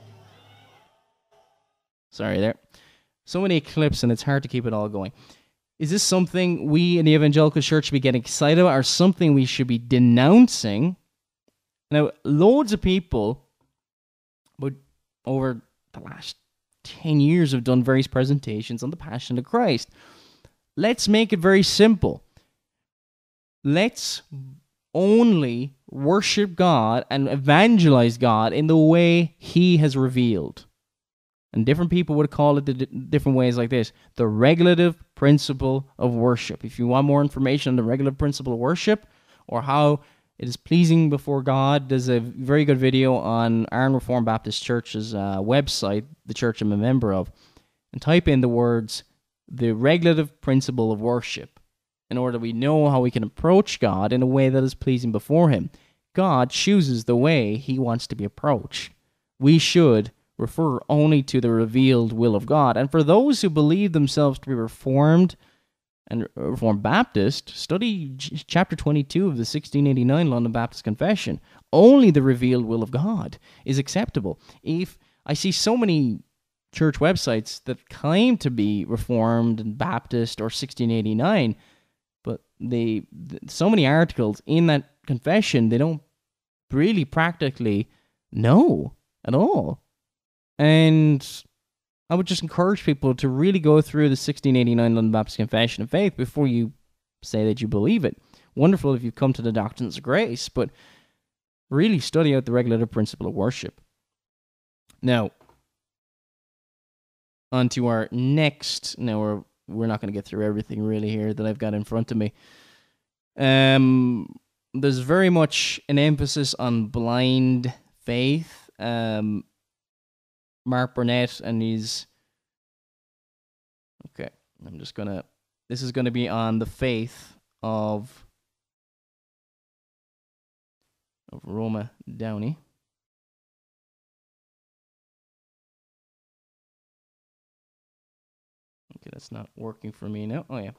Sorry there. So many clips and it's hard to keep it all going. Is this something we in the evangelical church should be getting excited about, or something we should be denouncing? Now, loads of people, but over the last ten years, have done various presentations on the Passion of Christ. Let's make it very simple. Let's only worship God and evangelize God in the way He has revealed. And different people would call it the d- different ways like this. The regulative principle of worship. If you want more information on the regulative principle of worship, or how it is pleasing before God, there's a very good video on Iron Reformed Baptist Church's uh, website, the church I'm a member of, and type in the words, the regulative principle of worship, in order that we know how we can approach God in a way that is pleasing before Him. God chooses the way He wants to be approached. We should refer only to the revealed will of God. And for those who believe themselves to be Reformed and Reformed Baptist, study chapter twenty-two of the sixteen eighty-nine London Baptist Confession. Only the revealed will of God is acceptable. If I see so many church websites that claim to be Reformed and Baptist or sixteen eighty-nine, but they so many articles in that confession they don't really practically know at all. And I would just encourage people to really go through the sixteen eighty-nine London Baptist Confession of Faith before you say that you believe it. Wonderful if you've come to the doctrines of grace, but really study out the regulative principle of worship. Now, on to our next. Now, we're, we're not going to get through everything really here that I've got in front of me. Um, there's very much an emphasis on blind faith. Um, Mark Burnett and his... Okay, I'm just going to... This is going to be on the faith of, of Roma Downey. Okay, that's not working for me now. Oh, yeah.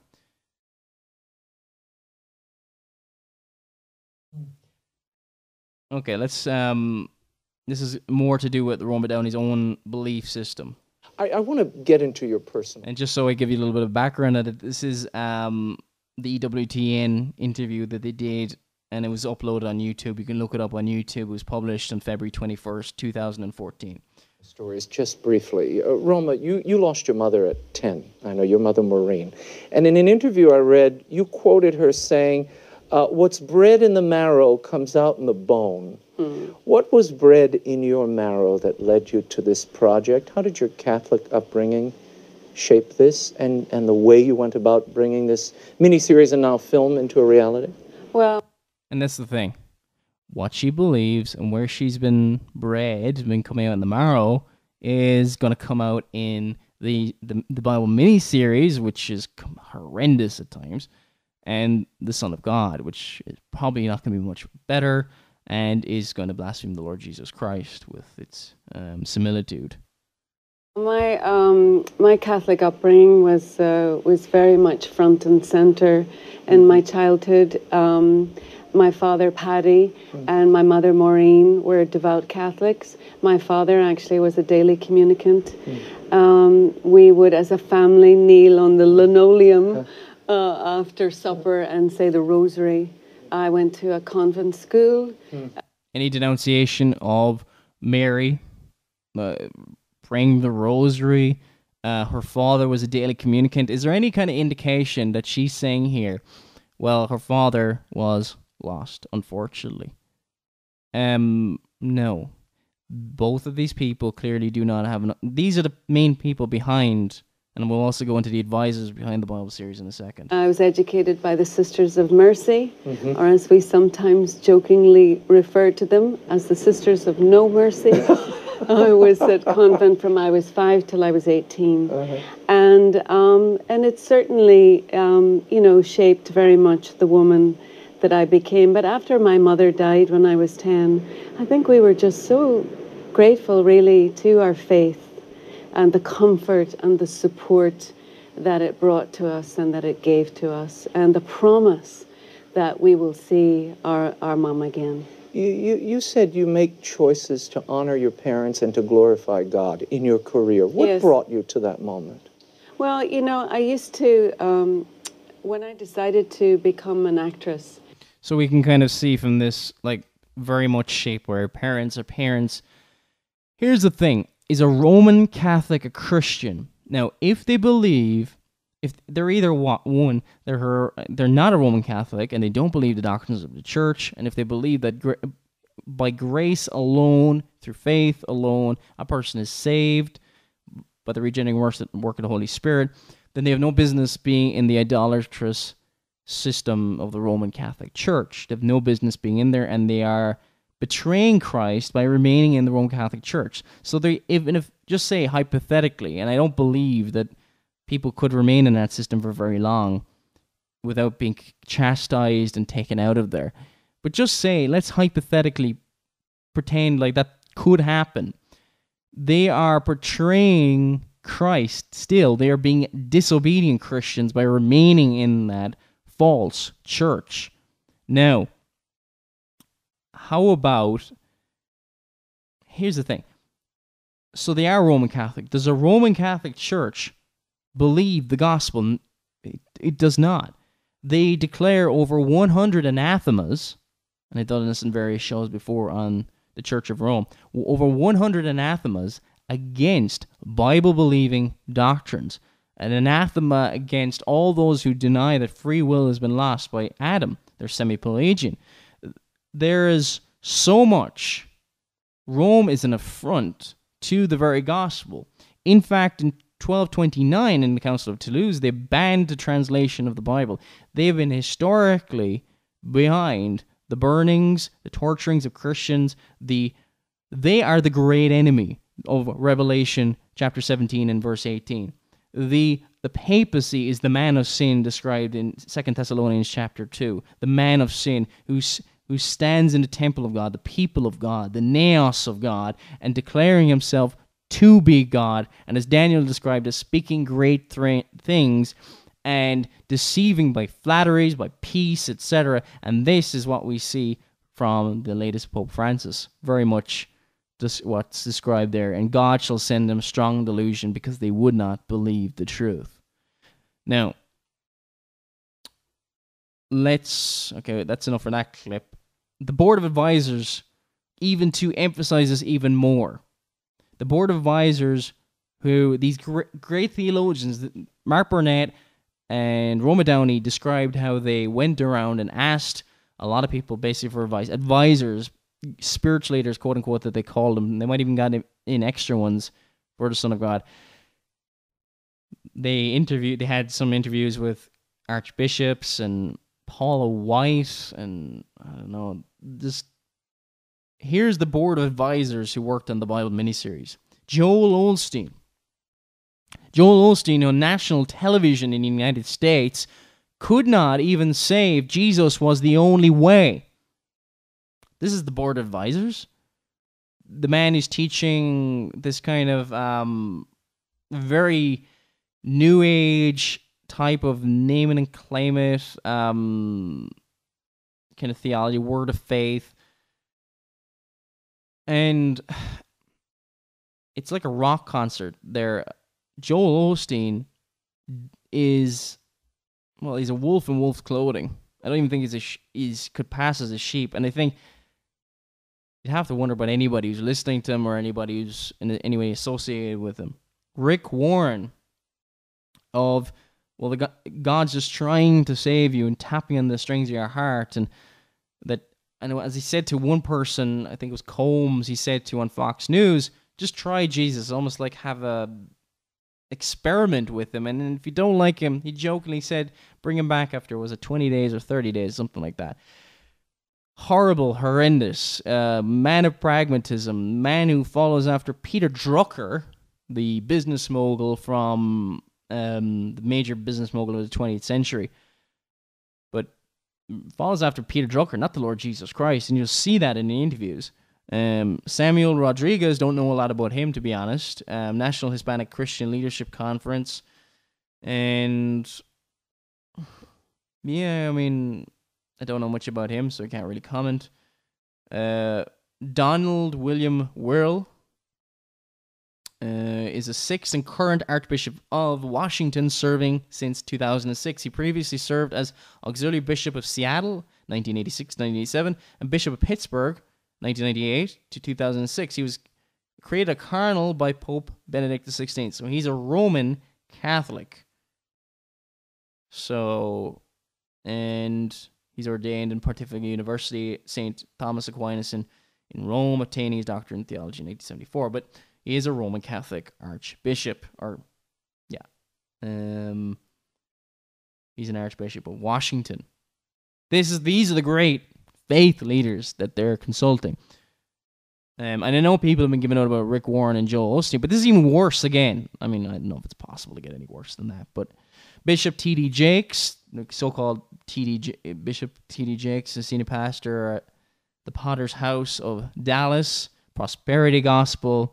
Okay, let's... Um, this is more to do with Roma Downey's own belief system. I, I want to get into your personal... And just so I give you a little bit of background on it, this is um, the E W T N interview that they did, and it was uploaded on YouTube. You can look it up on YouTube. It was published on February twenty-first, two thousand fourteen. Stories, just briefly. Uh, Roma, you, you lost your mother at ten. I know, your mother, Maureen. And in an interview I read, you quoted her saying, uh, what's bred in the marrow comes out in the bone. Mm. What was bred in your marrow that led you to this project? How did your Catholic upbringing shape this and, and the way you went about bringing this miniseries and now film into a reality? Well... And that's the thing. What she believes and where she's been bred, been coming out in the marrow, is going to come out in the, the, the Bible miniseries, which is horrendous at times, and the Son of God, which is probably not going to be much better, and is going to blaspheme the Lord Jesus Christ with its um, similitude. My um, my Catholic upbringing was uh, was very much front and center in my childhood. Um, my father, Paddy, mm. and my mother, Maureen, were devout Catholics. My father actually was a daily communicant. Mm. Um, we would, as a family, kneel on the linoleum uh, after supper and say the rosary. I went to a convent school. Mm. Any denunciation of Mary, uh, praying the rosary, uh, her father was a daily communicant. Is there any kind of indication that she's saying here, well, her father was lost, unfortunately? Um, no. Both of these people clearly do not have... An, these are the main people behind, and we'll also go into the advisors behind the Bible series in a second. I was educated by the Sisters of Mercy, mm-hmm. or as we sometimes jokingly refer to them, as the Sisters of No Mercy. I was at convent from I was five till I was eighteen. Uh-huh. And um, and it certainly, um, you know, shaped very much the woman that I became. But after my mother died when I was ten, I think we were just so grateful, really, to our faith and the comfort and the support that it brought to us and that it gave to us, and the promise that we will see our, our mom again. You, you, you said you make choices to honor your parents and to glorify God in your career. What yes. brought you to that moment? Well, you know, I used to, um, when I decided to become an actress. So we can kind of see from this, like, very much shape where parents are parents. Here's the thing. Is a Roman Catholic a Christian? Now, if they believe, if they're either one, they're her, they're not a Roman Catholic and they don't believe the doctrines of the church, and if they believe that gra- by grace alone, through faith alone, a person is saved by the regenerating work of the Holy Spirit, then they have no business being in the idolatrous system of the Roman Catholic Church. They have no business being in there, and they are betraying Christ by remaining in the Roman Catholic Church. So they, even if, just say hypothetically, and I don't believe that people could remain in that system for very long without being chastised and taken out of there. But just say, let's hypothetically pretend like that could happen. They are portraying Christ still. They are being disobedient Christians by remaining in that false church. Now, how about, here's the thing. So they are Roman Catholic. Does a Roman Catholic Church believe the gospel? It, it does not. They declare over one hundred anathemas, and I've done this in various shows before on the Church of Rome, over one hundred anathemas against Bible-believing doctrines. An anathema against all those who deny that free will has been lost by Adam. They're semi-Pelagian. There is so much. Rome is an affront to the very gospel. In fact, in twelve twenty-nine, in the Council of Toulouse, they banned the translation of the Bible. They have been historically behind the burnings, the torturings of Christians. The they are the great enemy of Revelation chapter seventeen and verse eighteen. The the papacy is the man of sin described in Second Thessalonians chapter two. The man of sin who's who stands in the temple of God, the people of God, the naos of God, and declaring himself to be God, and as Daniel described as speaking great th- things and deceiving by flatteries, by peace, et cetera. And this is what we see from the latest Pope Francis, very much this, what's described there. And God shall send them strong delusion because they would not believe the truth. Now, let's, okay, that's enough for that clip. The Board of Advisors, even to emphasize this even more, the Board of Advisors, who these great, great theologians, Mark Burnett and Roma Downey, described how they went around and asked a lot of people basically for advice. Advisors, spiritual leaders, quote unquote, that they called them. They might even got in extra ones for the Son of God. They interviewed. They had some interviews with archbishops and Paula White, and I don't know. This here's the Board of Advisors who worked on the Bible miniseries. Joel Osteen. Joel Osteen on national television in the United States could not even say if Jesus was the only way. This is the Board of Advisors. The man who's teaching this kind of um, very new age type of name it and claim it um, kind of theology, word of faith. And it's like a rock concert there. Joel Osteen is, well, he's a wolf in wolf's clothing. I don't even think he's a sh- he's could pass as a sheep. And I think you'd have to wonder about anybody who's listening to him or anybody who's in any way associated with him. Rick Warren of, well, the God's just trying to save you and tapping on the strings of your heart. And that, and as he said to one person, I think it was Combs, he said to on Fox News, just try Jesus, almost like have a experiment with him. And if you don't like him, he jokingly said, bring him back after, was it twenty days or thirty days, something like that. Horrible, horrendous, uh, man of pragmatism, man who follows after Peter Drucker, the business mogul from um, the major business mogul of the twentieth century, but follows after Peter Drucker, not the Lord Jesus Christ, and you'll see that in the interviews. Um, Samuel Rodriguez, don't know a lot about him, to be honest. Um, National Hispanic Christian Leadership Conference, and yeah, I mean, I don't know much about him, so I can't really comment. Uh, Donald William Whirl, uh, is a sixth and current Archbishop of Washington, serving since two thousand six. He previously served as Auxiliary Bishop of Seattle, nineteen eighty-six to nineteen eighty-seven, and Bishop of Pittsburgh, nineteen ninety-eight to two thousand six. He was created a cardinal by Pope Benedict the sixteenth, so he's a Roman Catholic. So, and he's ordained in Pontifical University, Saint Thomas Aquinas in, in Rome, obtaining his doctorate in theology in eighteen seventy-four. But he is a Roman Catholic archbishop, or yeah, um, he's an Archbishop of Washington. This is these are the great faith leaders that they're consulting. Um, and I know people have been giving out about Rick Warren and Joel Osteen, but this is even worse again. I mean, I don't know if it's possible to get any worse than that, but Bishop T D Jakes, so-called T D J- Bishop T D Jakes, a senior pastor at the Potter's House of Dallas, Prosperity Gospel,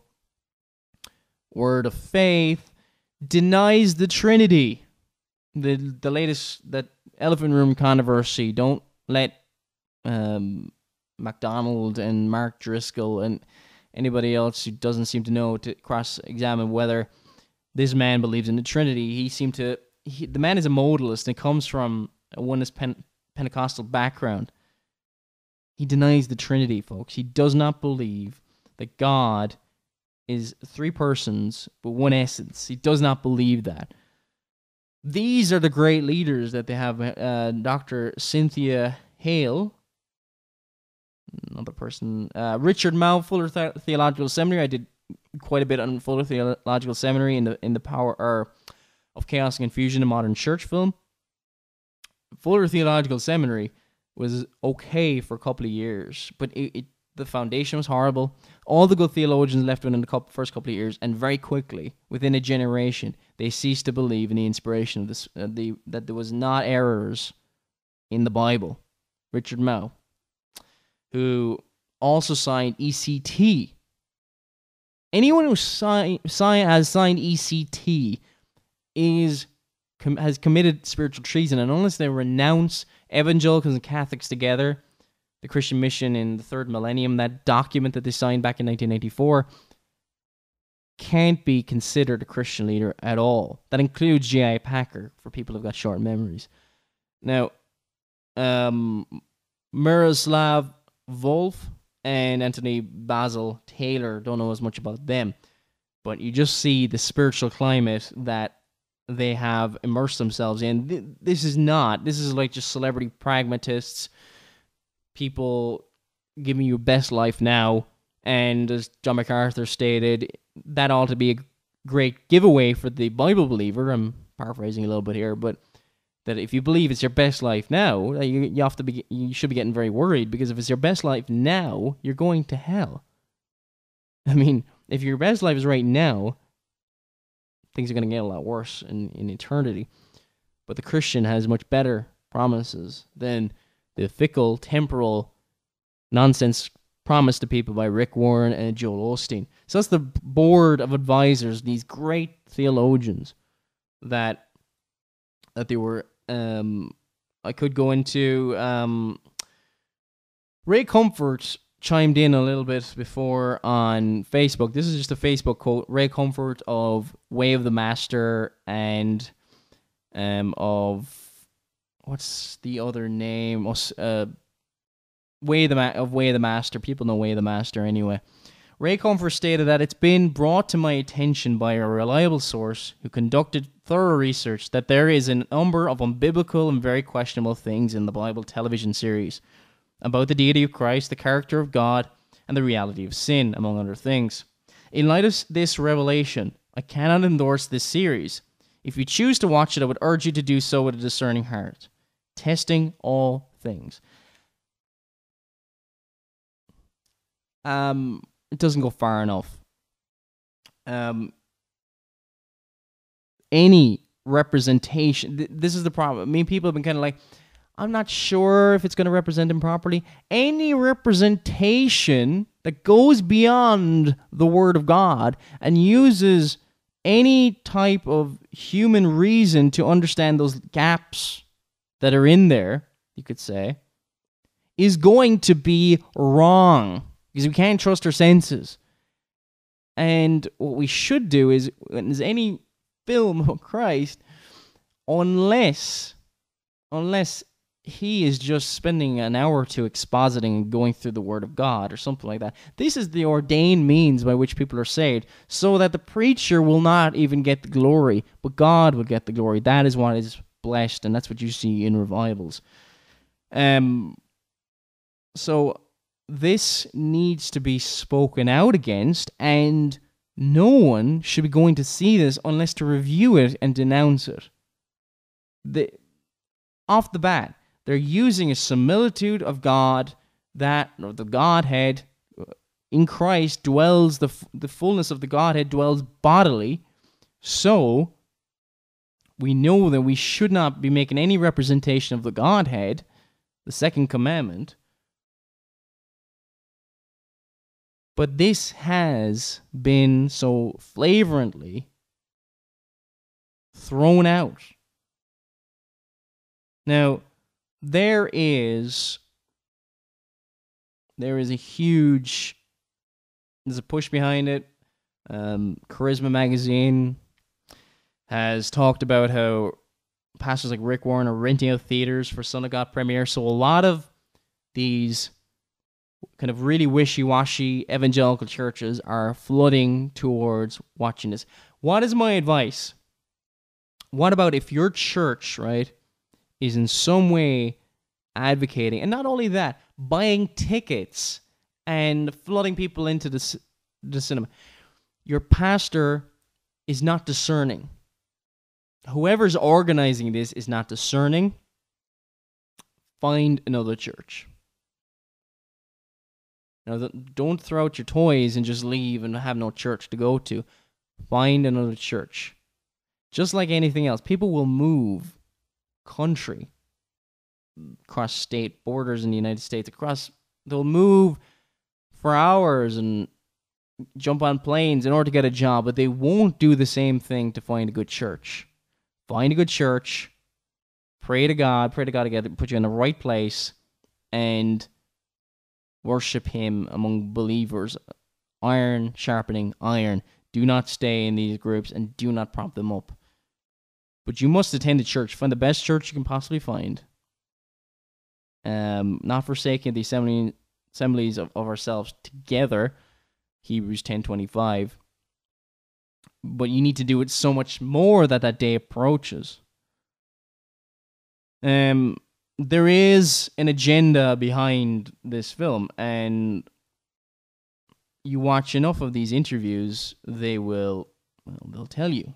Word of Faith, denies the Trinity. The the latest, that elephant room controversy. Don't let um, MacDonald and Mark Driscoll and anybody else who doesn't seem to know to cross-examine whether this man believes in the Trinity. He seemed to... He, the man is a modalist and comes from a oneness Pen, Pentecostal background. He denies the Trinity, folks. He does not believe that God is three persons but one essence. He does not believe that. These are the great leaders that they have. Uh, Doctor Cynthia Hale, another person. Uh, Richard Mouw, Fuller The- Theological Seminary. I did quite a bit on Fuller Theological Seminary in the in the power or of chaos and confusion in modern church film. Fuller Theological Seminary was okay for a couple of years, but it, it the foundation was horrible. All the good theologians left within the couple, first couple of years, and very quickly, within a generation, they ceased to believe in the inspiration of this, uh, the that there was not errors in the Bible. Richard Mouw, who also signed E C T. Anyone who sign, sign, has signed E C T is com, has committed spiritual treason, and unless they renounce evangelicals and Catholics together, the Christian mission in the third millennium, that document that they signed back in nineteen eighty-four, can't be considered a Christian leader at all. That includes J I Packer, for people who've got short memories. Now, um, Miroslav Volf and Anthony Basil Taylor, don't know as much about them, but you just see the spiritual climate that they have immersed themselves in. This is not, this is like just celebrity pragmatists, people giving you best life now, and as John MacArthur stated, that ought to be a great giveaway for the Bible believer. I'm paraphrasing a little bit here, but that if you believe it's your best life now, you you have to be you should be getting very worried, because if it's your best life now, you're going to hell. I mean, if your best life is right now, things are going to get a lot worse in, in eternity. But the Christian has much better promises than the fickle, temporal nonsense promised to people by Rick Warren and Joel Osteen. So that's the board of advisors, these great theologians that that they were. Um, I could go into. Um, Ray Comfort chimed in a little bit before on Facebook. This is just a Facebook quote. Ray Comfort of Way of the Master and um of what's the other name? Uh, Way of the Ma- of Way of the Master. People know Way of the Master anyway. Ray Comfort stated that it's been brought to my attention by a reliable source who conducted thorough research that there is a number of unbiblical and very questionable things in the Bible television series about the deity of Christ, the character of God, and the reality of sin, among other things. In light of this revelation, I cannot endorse this series. If you choose to watch it, I would urge you to do so with a discerning heart, testing all things. Um... It doesn't go far enough. Um, any representation... Th- this is the problem. I mean, people have been kind of like, I'm not sure if it's going to represent him properly. Any representation that goes beyond the Word of God and uses any type of human reason to understand those gaps that are in there, you could say, is going to be wrong. Because we can't trust our senses. And what we should do is, when there's any film of Christ, unless, unless he is just spending an hour or two expositing and going through the Word of God or something like that, this is the ordained means by which people are saved, so that the preacher will not even get the glory, but God will get the glory. That is what is blessed, and that's what you see in revivals. Um. So this needs to be spoken out against, and no one should be going to see this unless to review it and denounce it. The, off the bat, they're using a similitude of God, that, or the Godhead, in Christ dwells, the, the fullness of the Godhead dwells bodily, so we know that we should not be making any representation of the Godhead, the second commandment. But this has been so flagrantly thrown out. Now, there is there is a huge, there's a push behind it. Um, Charisma Magazine has talked about how pastors like Rick Warren are renting out theaters for Son of God premiere. So a lot of these kind of really wishy-washy evangelical churches are flooding towards watching this. What is my advice? What about if your church, right, is in some way advocating, and not only that, buying tickets and flooding people into the, the cinema? Your pastor is not discerning. Whoever's organizing this is not discerning. Find another church. Now, don't throw out your toys and just leave and have no church to go to. Find another church. Just like anything else, people will move country, across state borders in the United States, across, they'll move for hours and jump on planes in order to get a job, but they won't do the same thing to find a good church. Find a good church, pray to God, pray to God to get, put you in the right place, and worship him among believers. Iron sharpening iron. Do not stay in these groups and do not prop them up. But you must attend a church. Find the best church you can possibly find. Um, not forsaking the assembly, assemblies of, of ourselves together. Hebrews ten twenty-five. But you need to do it so much more that that day approaches. Um... There is an agenda behind this film, and you watch enough of these interviews, they will, well, they'll tell you.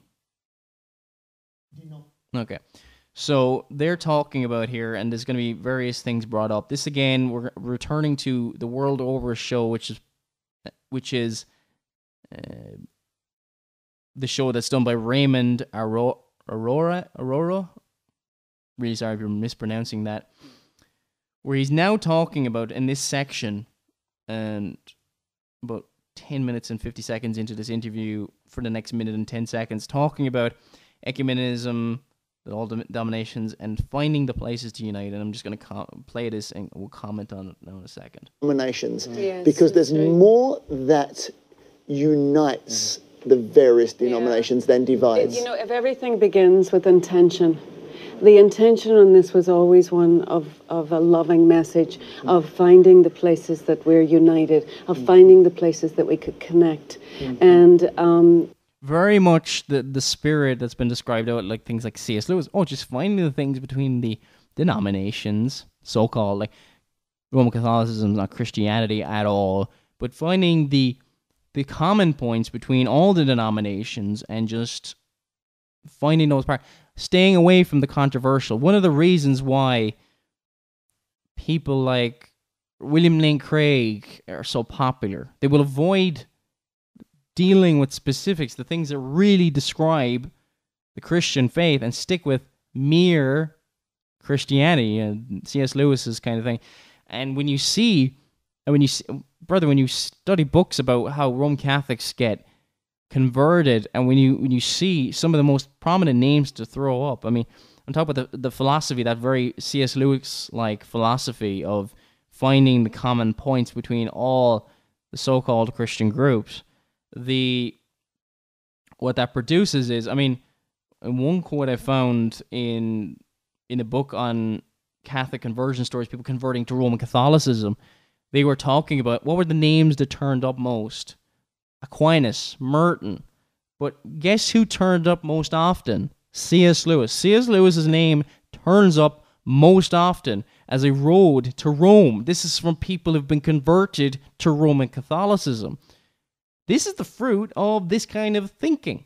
Okay. So they're talking about here, and there's going to be various things brought up. This, again, we're returning to the World Over show, which is, which is uh, the show that's done by Raymond Aurora, Aurora, Aurora? Really sorry if you're mispronouncing that, where he's now talking about, in this section, and about ten minutes and fifty seconds into this interview, for the next minute and ten seconds, talking about ecumenism, all dom- dominations, and finding the places to unite. And I'm just going to com- play this, and we'll comment on it now in a second. Denominations, yes, because there's true. more that unites mm. the various denominations yeah. than divides. You know, if everything begins with intention, the intention on this was always one of, of a loving message, mm. of finding the places that we're united, of mm. finding the places that we could connect. Mm-hmm. And um, very much the, the spirit that's been described out, like things like C S Lewis, oh, just finding the things between the denominations, so-called, like Roman Catholicism is not Christianity at all, but finding the the common points between all the denominations and just finding those parts. Staying away from the controversial. One of the reasons why people like William Lane Craig are so popular, they will avoid dealing with specifics, the things that really describe the Christian faith, and stick with mere Christianity and C S Lewis's kind of thing. And when you see, and when you see, brother, when you study books about how Roman Catholics get converted, and when you when you see some of the most prominent names to throw up, I mean, on top of the, the philosophy, that very C S Lewis-like philosophy of finding the common points between all the so-called Christian groups, the what that produces is, I mean, in one quote I found in in a book on Catholic conversion stories, people converting to Roman Catholicism, they were talking about what were the names that turned up most. Aquinas, Merton. But guess who turned up most often? C S Lewis. C S Lewis's name turns up most often as a road to Rome. This is from people who've been converted to Roman Catholicism. This is the fruit of this kind of thinking.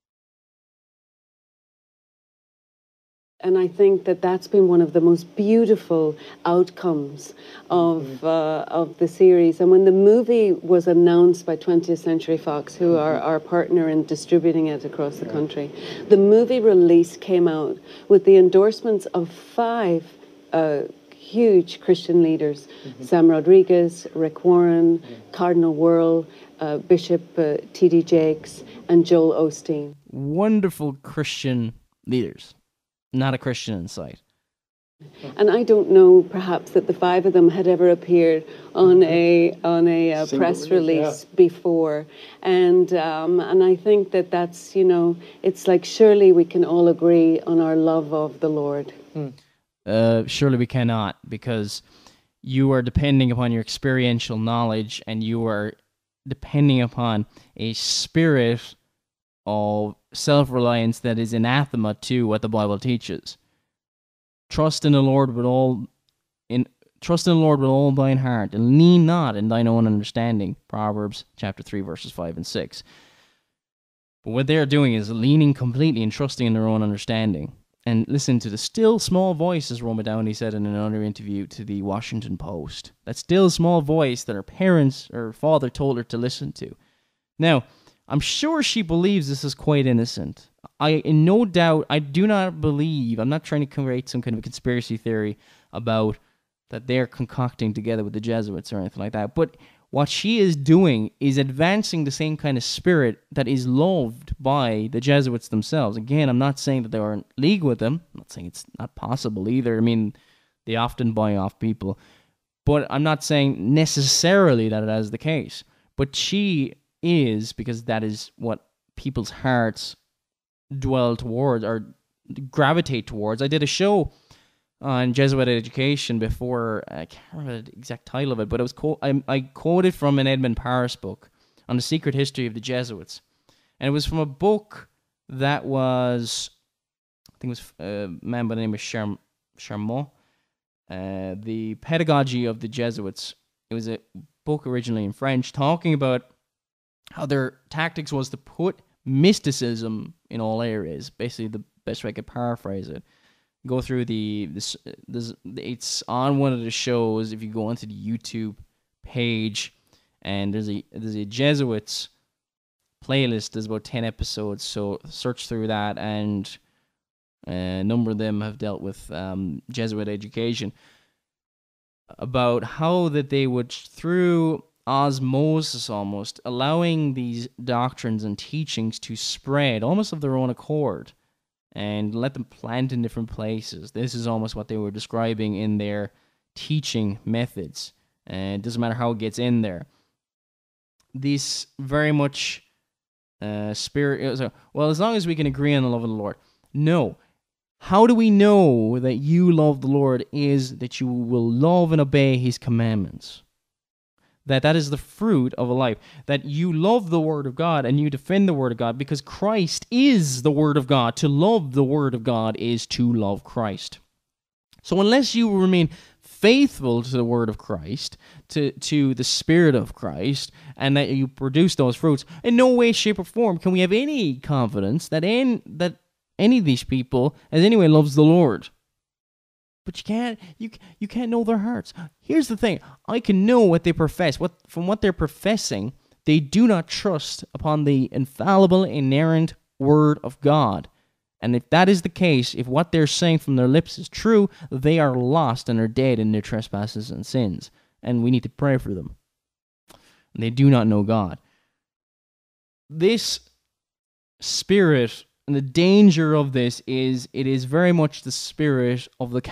And I think that that's been one of the most beautiful outcomes of uh, of the series. And when the movie was announced by twentieth Century Fox, who are our partner in distributing it across the country, the movie release came out with the endorsements of five uh, huge Christian leaders: mm-hmm. Sam Rodriguez, Rick Warren, mm-hmm. Cardinal Wuerl, uh, Bishop uh, T D Jakes, and Joel Osteen. Wonderful Christian leaders. Not a Christian in sight. And I don't know, perhaps, that the five of them had ever appeared on a on a uh, press release yeah. before, and um, and I think that that's, you know, it's like surely we can all agree on our love of the Lord. Hmm. Uh, surely we cannot, because you are depending upon your experiential knowledge, and you are depending upon a spirit of self-reliance that is anathema to what the Bible teaches. Trust in the Lord with all in trust in the Lord with all thine heart, and lean not in thine own understanding. Proverbs chapter three, verses five and six. But what they're doing is leaning completely and trusting in their own understanding. And listen to the still small voice, as Roma Downey said in another interview to the Washington Post. That still small voice that her parents or her father told her to listen to. Now, I'm sure she believes this is quite innocent. I, in no doubt, I do not believe, I'm not trying to create some kind of a conspiracy theory about that they're concocting together with the Jesuits or anything like that. But what she is doing is advancing the same kind of spirit that is loved by the Jesuits themselves. Again, I'm not saying that they are in league with them. I'm not saying it's not possible either. I mean, they often buy off people. But I'm not saying necessarily that it is the case. But she is, because that is what people's hearts dwell towards or gravitate towards. I did a show on Jesuit education before, I can't remember the exact title of it, but it was co- I, I quoted from an Edmund Paris book on the secret history of the Jesuits. And it was from a book that was, I think it was a man by the name of Charm- Charmont, uh, The Pedagogy of the Jesuits. It was a book originally in French talking about how their tactics was to put mysticism in all areas. Basically, the best way I could paraphrase it. Go through the this, this it's on one of the shows. If you go onto the YouTube page, and there's a there's a Jesuits playlist. There's about ten episodes, so search through that, and a number of them have dealt with um, Jesuit education, about how that they would, through osmosis almost, allowing these doctrines and teachings to spread almost of their own accord and let them plant in different places. This is almost what they were describing in their teaching methods. And it doesn't matter how it gets in there. This very much uh, spirit, so, well, as long as we can agree on the love of the Lord. No. How do we know that you love the Lord is that you will love and obey his commandments. That that is the fruit of a life. That you love the Word of God and you defend the Word of God because Christ is the Word of God. To love the Word of God is to love Christ. So unless you remain faithful to the Word of Christ, to, to the Spirit of Christ, and that you produce those fruits, in no way, shape, or form can we have any confidence that any, that any of these people, as anyway, loves the Lord. But you can't, you you can't know their hearts. Here's the thing: I can know what they profess. What from what they're professing, they do not trust upon the infallible, inerrant Word of God. And if that is the case, if what they're saying from their lips is true, they are lost and are dead in their trespasses and sins. And we need to pray for them. And they do not know God. This spirit. And the danger of this is it is very much the spirit of the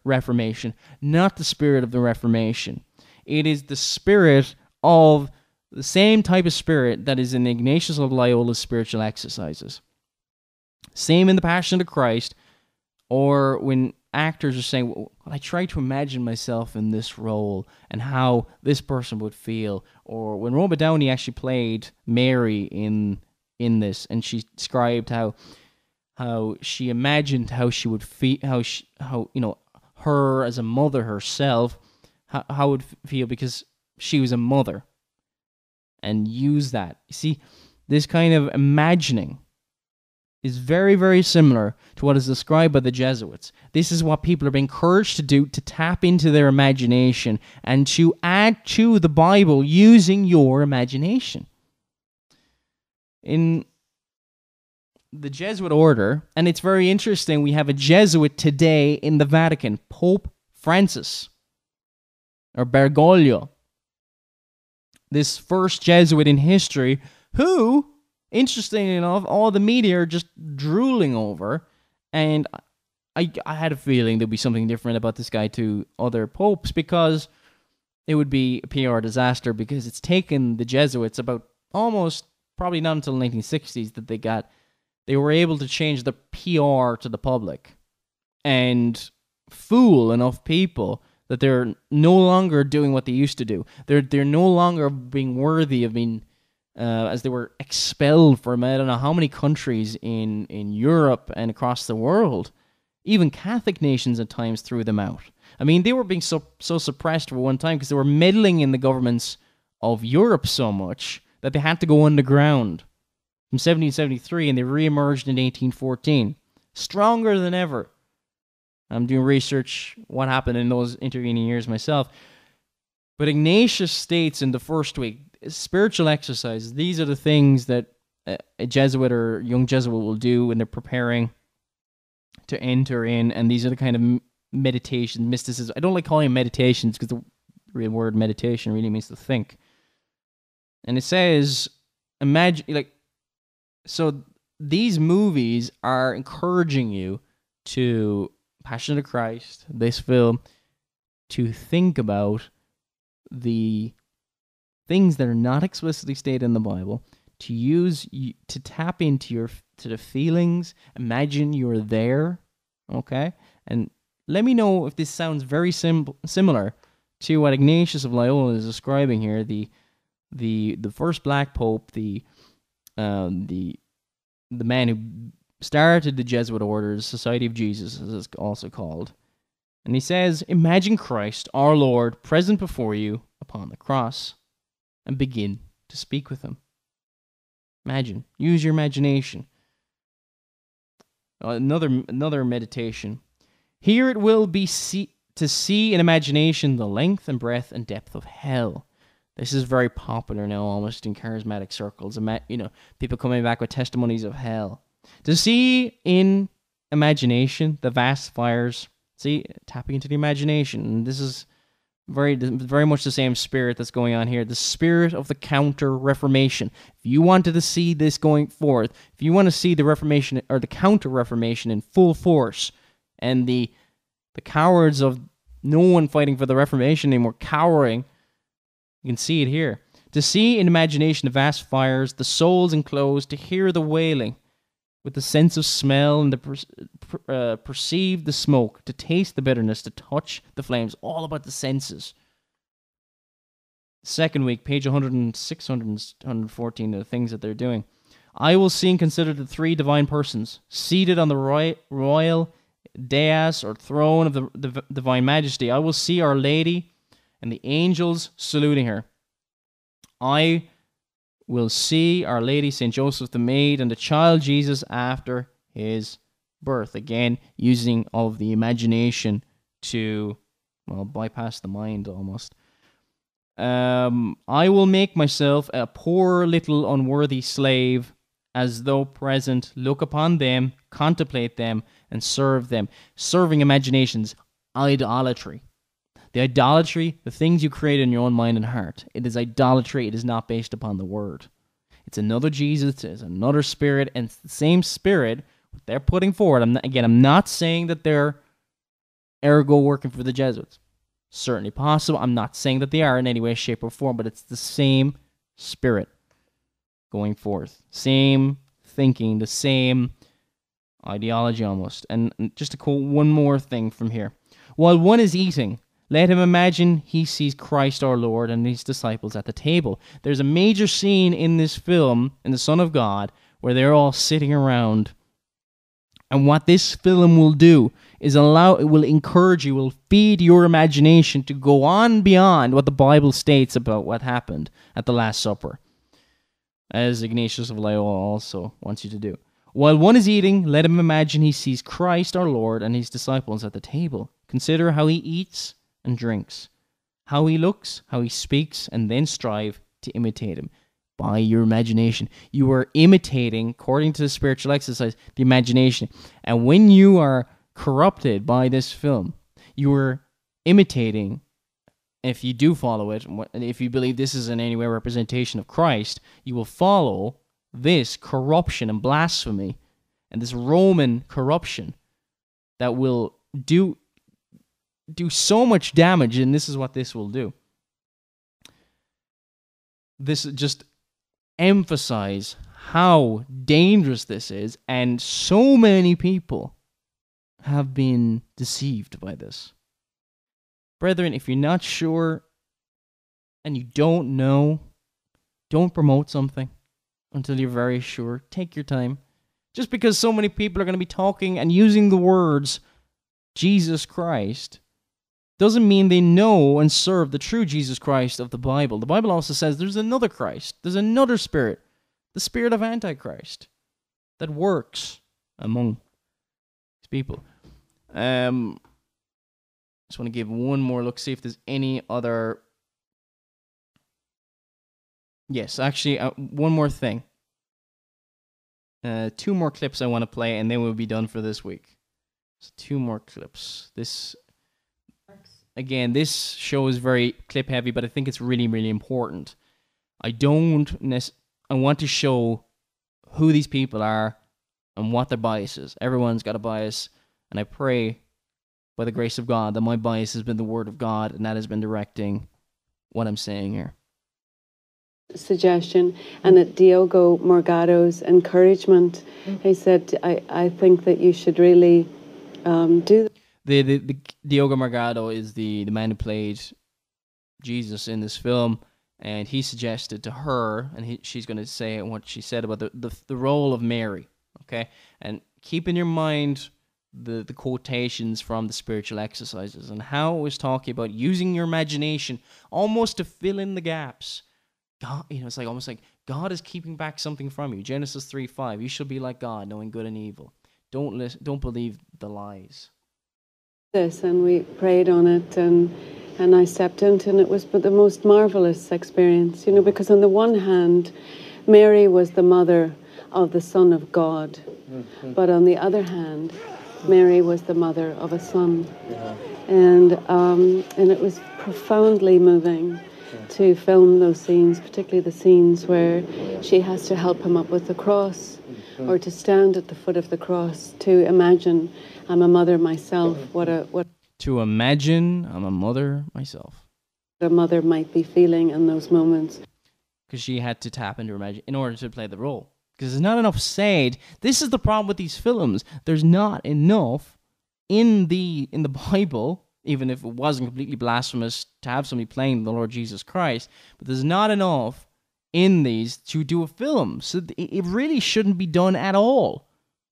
counter-Reformation, not the spirit of the Reformation. It is the spirit of the same type of spirit that is in Ignatius of Loyola's spiritual exercises. Same in the Passion of Christ, or when actors are saying, well, I try to imagine myself in this role and how this person would feel. Or when Roma Downey actually played Mary in in this, and she described how how she imagined how she would feel, how she, how you know her as a mother herself, how how would feel because she was a mother, and use that. You see, this kind of imagining is very, very similar to what is described by the Jesuits. This is what people are being encouraged to do, to tap into their imagination and to add to the Bible using your imagination. In the Jesuit order, and it's very interesting, we have a Jesuit today in the Vatican, Pope Francis, or Bergoglio, this first Jesuit in history, who, interestingly enough, all the media are just drooling over, and I, I had a feeling there'd be something different about this guy to other popes, because it would be a P R disaster, because it's taken the Jesuits about almost, probably not until the nineteen sixties, that they got, they were able to change the P R to the public, and fool enough people that they're no longer doing what they used to do. They're, they're no longer being worthy of being Uh, as they were expelled from I don't know how many countries in, in Europe and across the world. Even Catholic nations at times threw them out. I mean, they were being so so suppressed for one time because they were meddling in the governments of Europe so much that they had to go underground from seventeen seventy-three, and they re-emerged in eighteen fourteen. Stronger than ever. I'm doing research what happened in those intervening years myself. But Ignatius states in the first week, spiritual exercise, these are the things that a Jesuit or young Jesuit will do when they're preparing to enter in, and these are the kind of meditation, mysticism. I don't like calling them meditations because the real word meditation really means to think. And it says, imagine, like, so these movies are encouraging you to, Passion of Christ, this film, to think about the things that are not explicitly stated in the Bible, to use, to tap into your, to the feelings, imagine you're there, okay? And let me know if this sounds very sim- similar to what Ignatius of Loyola is describing here, the the the first black pope, the um, the the man who started the Jesuit orders, Society of Jesus, as it's also called. And he says, imagine Christ, our Lord, present before you upon the cross, and begin to speak with him. Imagine. Use your imagination. Another another meditation. Here it will be see, to see in imagination the length and breadth and depth of hell. This is very popular now, almost in charismatic circles. Ima- you know, people coming back with testimonies of hell. To see in imagination the vast fires. See, tapping into the imagination. And this is very, very much the same spirit that's going on here. The spirit of the counter-reformation. If you wanted to see this going forth, if you want to see the Reformation or the counter-reformation in full force, and the the cowards of no one fighting for the Reformation anymore cowering, you can see it here. To see in imagination the vast fires, the souls enclosed, to hear the wailing, with the sense of smell and the per, uh, perceive the smoke, to taste the bitterness, to touch the flames, all about the senses. Second week, page one hundred six, one hundred fourteen, the things that they're doing. I will see and consider the three divine persons, seated on the roy- royal dais or throne of the, the divine majesty. I will see Our Lady and the angels saluting her. I will see Our Lady, Saint Joseph the Maid, and the child Jesus after his birth. Again, using of the imagination to, well, bypass the mind almost. Um, I will make myself a poor little unworthy slave, as though present, look upon them, contemplate them, and serve them. Serving imaginations, idolatry. The idolatry, the things you create in your own mind and heart. It is idolatry. It is not based upon the word. It's another Jesus. It's another spirit. And it's the same spirit they're putting forward. I'm not, again, I'm not saying that they're ergo working for the Jesuits. Certainly possible. I'm not saying that they are in any way, shape, or form. But it's the same spirit going forth. Same thinking, the same ideology almost. And just to quote one more thing from here. While one is eating, let him imagine he sees Christ our Lord and his disciples at the table. There's a major scene in this film, in The Son of God, where they're all sitting around. And what this film will do is allow, it will encourage you, will feed your imagination to go on beyond what the Bible states about what happened at the Last Supper, as Ignatius of Loyola also wants you to do. While one is eating, let him imagine he sees Christ our Lord and his disciples at the table. Consider how he eats and drinks, how he looks, how he speaks, and then strive to imitate him by your imagination. You are imitating, according to the spiritual exercise, the imagination. And when you are corrupted by this film, you are imitating, if you do follow it, and if you believe this is in any way a representation of Christ, you will follow this corruption and blasphemy and this Roman corruption that will do do so much damage, and this is what this will do. This just emphasize how dangerous this is, and so many people have been deceived by this. Brethren, if you're not sure and you don't know, don't promote something until you're very sure. Take your time. Just because so many people are going to be talking and using the words Jesus Christ doesn't mean they know and serve the true Jesus Christ of the Bible. The Bible also says there's another Christ. There's another spirit, the spirit of Antichrist, that works among these people. Um, just want to give one more look, see if there's any other... Yes, actually, uh, one more thing. Uh, two more clips I want to play, and then we'll be done for this week. So two more clips. This... Again, this show is very clip heavy, but I think it's really, really important. I don't nec- I want to show who these people are and what their bias is. Everyone's got a bias, and I pray by the grace of God that my bias has been the Word of God, and that has been directing what I'm saying here. Suggestion, and at Diogo Morgado's encouragement, he said, I, I think that you should really um, do The, the the Diogo Morgado is the, the man who played Jesus in this film, and he suggested to her, and he, she's going to say what she said about the, the the role of Mary, okay? And keep in your mind the, the quotations from the spiritual exercises and how it was talking about using your imagination almost to fill in the gaps. God, you know, it's like almost like God is keeping back something from you. Genesis three five, you shall be like God, knowing good and evil. Don't listen, don't believe the lies. This, and we prayed on it, and and I stepped into it, and it was but the most marvelous experience, you know, because on the one hand, Mary was the mother of the Son of God, mm-hmm. but on the other hand, Mary was the mother of a son, yeah. and um, and it was profoundly moving yeah. to film those scenes, particularly the scenes where she has to help him up with the cross, mm-hmm. or to stand at the foot of the cross, to imagine. I'm a mother myself. What a what to imagine I'm a mother myself. A mother might be feeling in those moments. Because she had to tap into her imagine in order to play the role. Because there's not enough said. This is the problem with these films. There's not enough in the in the Bible, even if it wasn't completely blasphemous to have somebody playing the Lord Jesus Christ. But there's not enough in these to do a film. So it really shouldn't be done at all.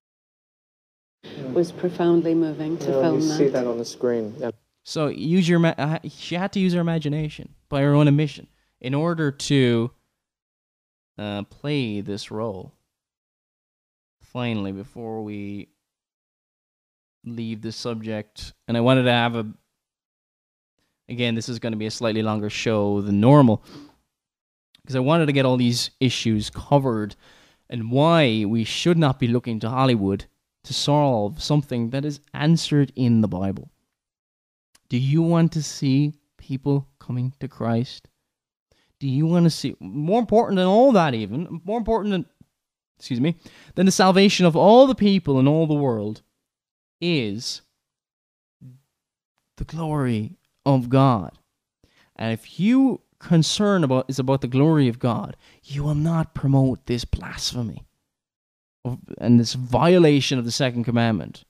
Was profoundly moving to yeah, film you that. see that on the screen. Yeah. So use your uh, she had to use her imagination by her own admission in order to uh, play this role. Finally, before we leave this subject, and I wanted to have a again, this is going to be a slightly longer show than normal because I wanted to get all these issues covered and why we should not be looking to Hollywood to solve something that is answered in the Bible. Do you want to see people coming to Christ? Do you want to see, more important than all that even, more important than, excuse me, than the salvation of all the people in all the world is the glory of God. And if you concern about is about the glory of God, you will not promote this blasphemy of, and this violation of the second commandment.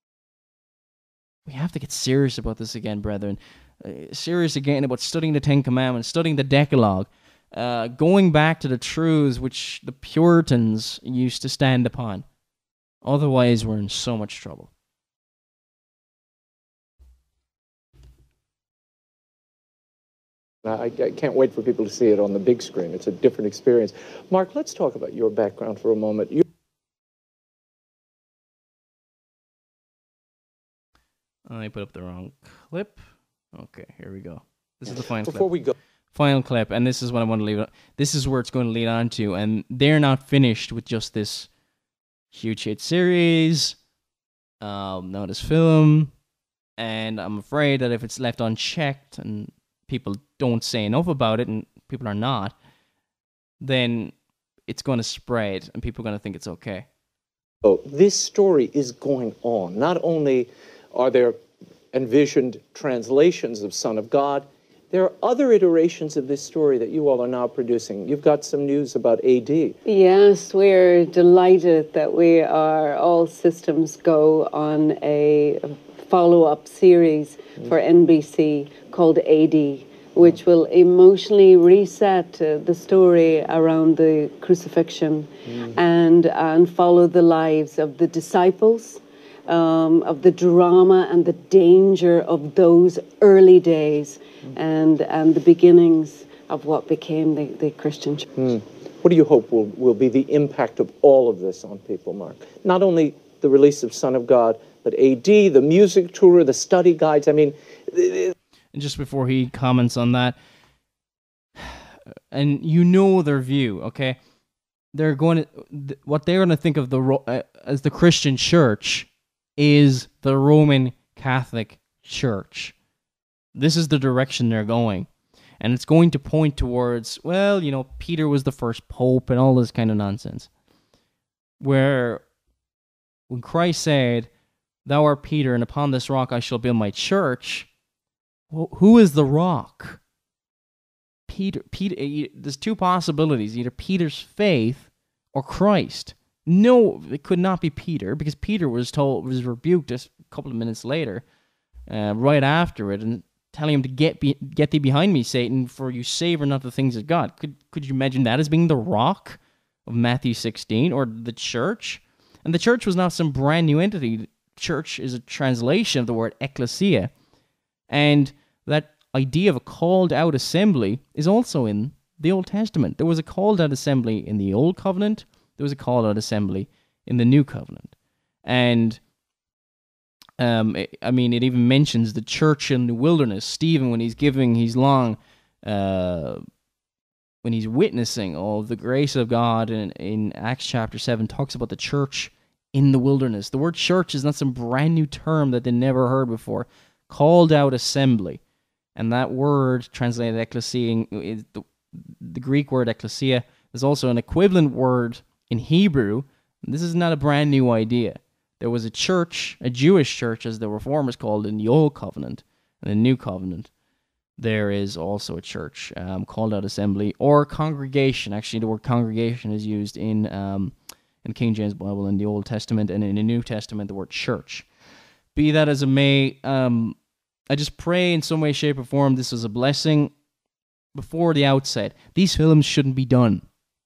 We have to get serious about this again, brethren. Uh, serious again about studying the Ten Commandments, studying the Decalogue, uh, going back to the truths which the Puritans used to stand upon. Otherwise, we're in so much trouble. I, I can't wait for people to see it on the big screen. It's a different experience. Mark, let's talk about your background for a moment. You I put up the wrong clip. Okay, here we go. This is the final Before clip. we go. Final clip, and this is what I want to leave. This is where it's going to lead on to, and they're not finished with just this huge hit series, um, now this film, and I'm afraid that if it's left unchecked and people don't say enough about it, and people are not, then it's going to spread, and people are going to think it's okay. Oh, this story is going on. Not only are there envisioned translations of Son of God, there are other iterations of this story that you all are now producing. You've got some news about A D. Yes, we're delighted that we are all systems go on a follow-up series mm. for N B C called A D, which will emotionally reset uh, the story around the crucifixion mm. and, and follow the lives of the disciples, um, of the drama and the danger of those early days mm. and, and the beginnings of what became the, the Christian church. Mm. What do you hope will, will be the impact of all of this on people, Mark? Not only the release of Son of God, but A D, the music tour, the study guides. I mean... It, And just before he comments on that, and you know their view, okay? They're going to, what they're going to think of the uh, as the Christian church is the Roman Catholic Church. This is the direction they're going. And it's going to point towards, well, you know, Peter was the first pope and all this kind of nonsense. Where when Christ said, "Thou art Peter, and upon this rock I shall build my church," well, who is the rock? Peter. Peter. There's two possibilities: either Peter's faith or Christ. No, it could not be Peter, because Peter was told was rebuked just a couple of minutes later, uh, right after it, and telling him to get be, get thee behind me, Satan, for you savor not the things of God. Could could you imagine that as being the rock of Matthew sixteen, or the church? And the church was not some brand new entity. Church is a translation of the word ecclesia. And that idea of a called-out assembly is also in the Old Testament. There was a called-out assembly in the Old Covenant. There was a called-out assembly in the New Covenant. And, um, it, I mean, it even mentions the church in the wilderness. Stephen, when he's giving his long, uh, when he's witnessing of the grace of God in, in Acts chapter seven, talks about the church in the wilderness. The word church is not some brand new term that they never heard before. Called out assembly, and that word translated ecclesia is the, the Greek word ecclesia. There's also an equivalent word in Hebrew. This is not a brand new idea. There was a church, a Jewish church, as the Reformers called it, in the Old Covenant, and the New Covenant. There is also a church um, called out assembly or congregation. Actually, the word congregation is used in um, in King James Bible in the Old Testament, and in the New Testament, the word church. Be that as it may, um, I just pray in some way, shape, or form this is a blessing. Before the outset, these films shouldn't be done.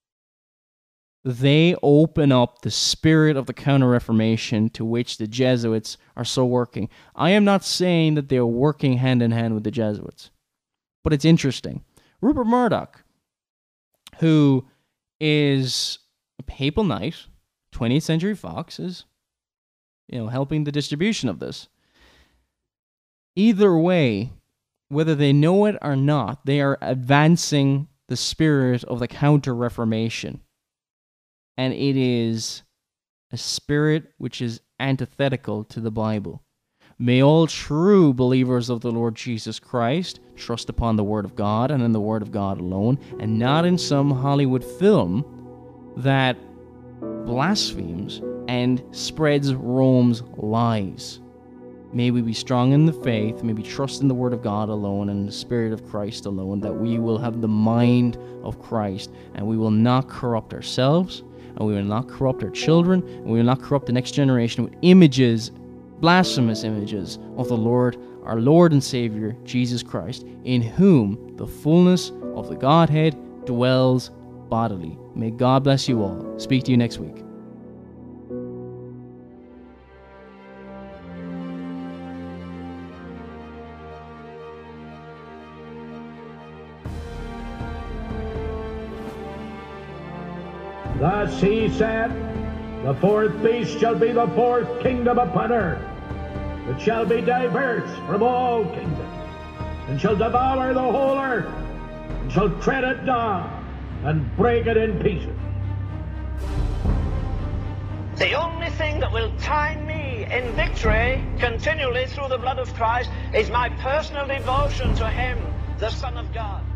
They open up the spirit of the Counter-Reformation to which the Jesuits are so working. I am not saying that they're working hand in hand with the Jesuits, but it's interesting. Rupert Murdoch, who is a papal knight, twentieth Century Fox, is you know, helping the distribution of this. Either way, whether they know it or not, they are advancing the spirit of the Counter-Reformation. And it is a spirit which is antithetical to the Bible. May all true believers of the Lord Jesus Christ trust upon the Word of God and in the Word of God alone, and not in some Hollywood film that blasphemes and spreads Rome's lies. May we be strong in the faith, may we trust in the Word of God alone and the Spirit of Christ alone, that we will have the mind of Christ, and we will not corrupt ourselves, and we will not corrupt our children, and we will not corrupt the next generation with images, blasphemous images of the Lord, our Lord and Savior, Jesus Christ, in whom the fullness of the Godhead dwells bodily. May God bless you all. Speak to you next week. Thus he said, the fourth beast shall be the fourth kingdom upon earth, which shall be diverse from all kingdoms, and shall devour the whole earth, and shall tread it down, and break it in pieces. The only thing that will time me in victory continually through the blood of Christ is my personal devotion to Him, the Son of God.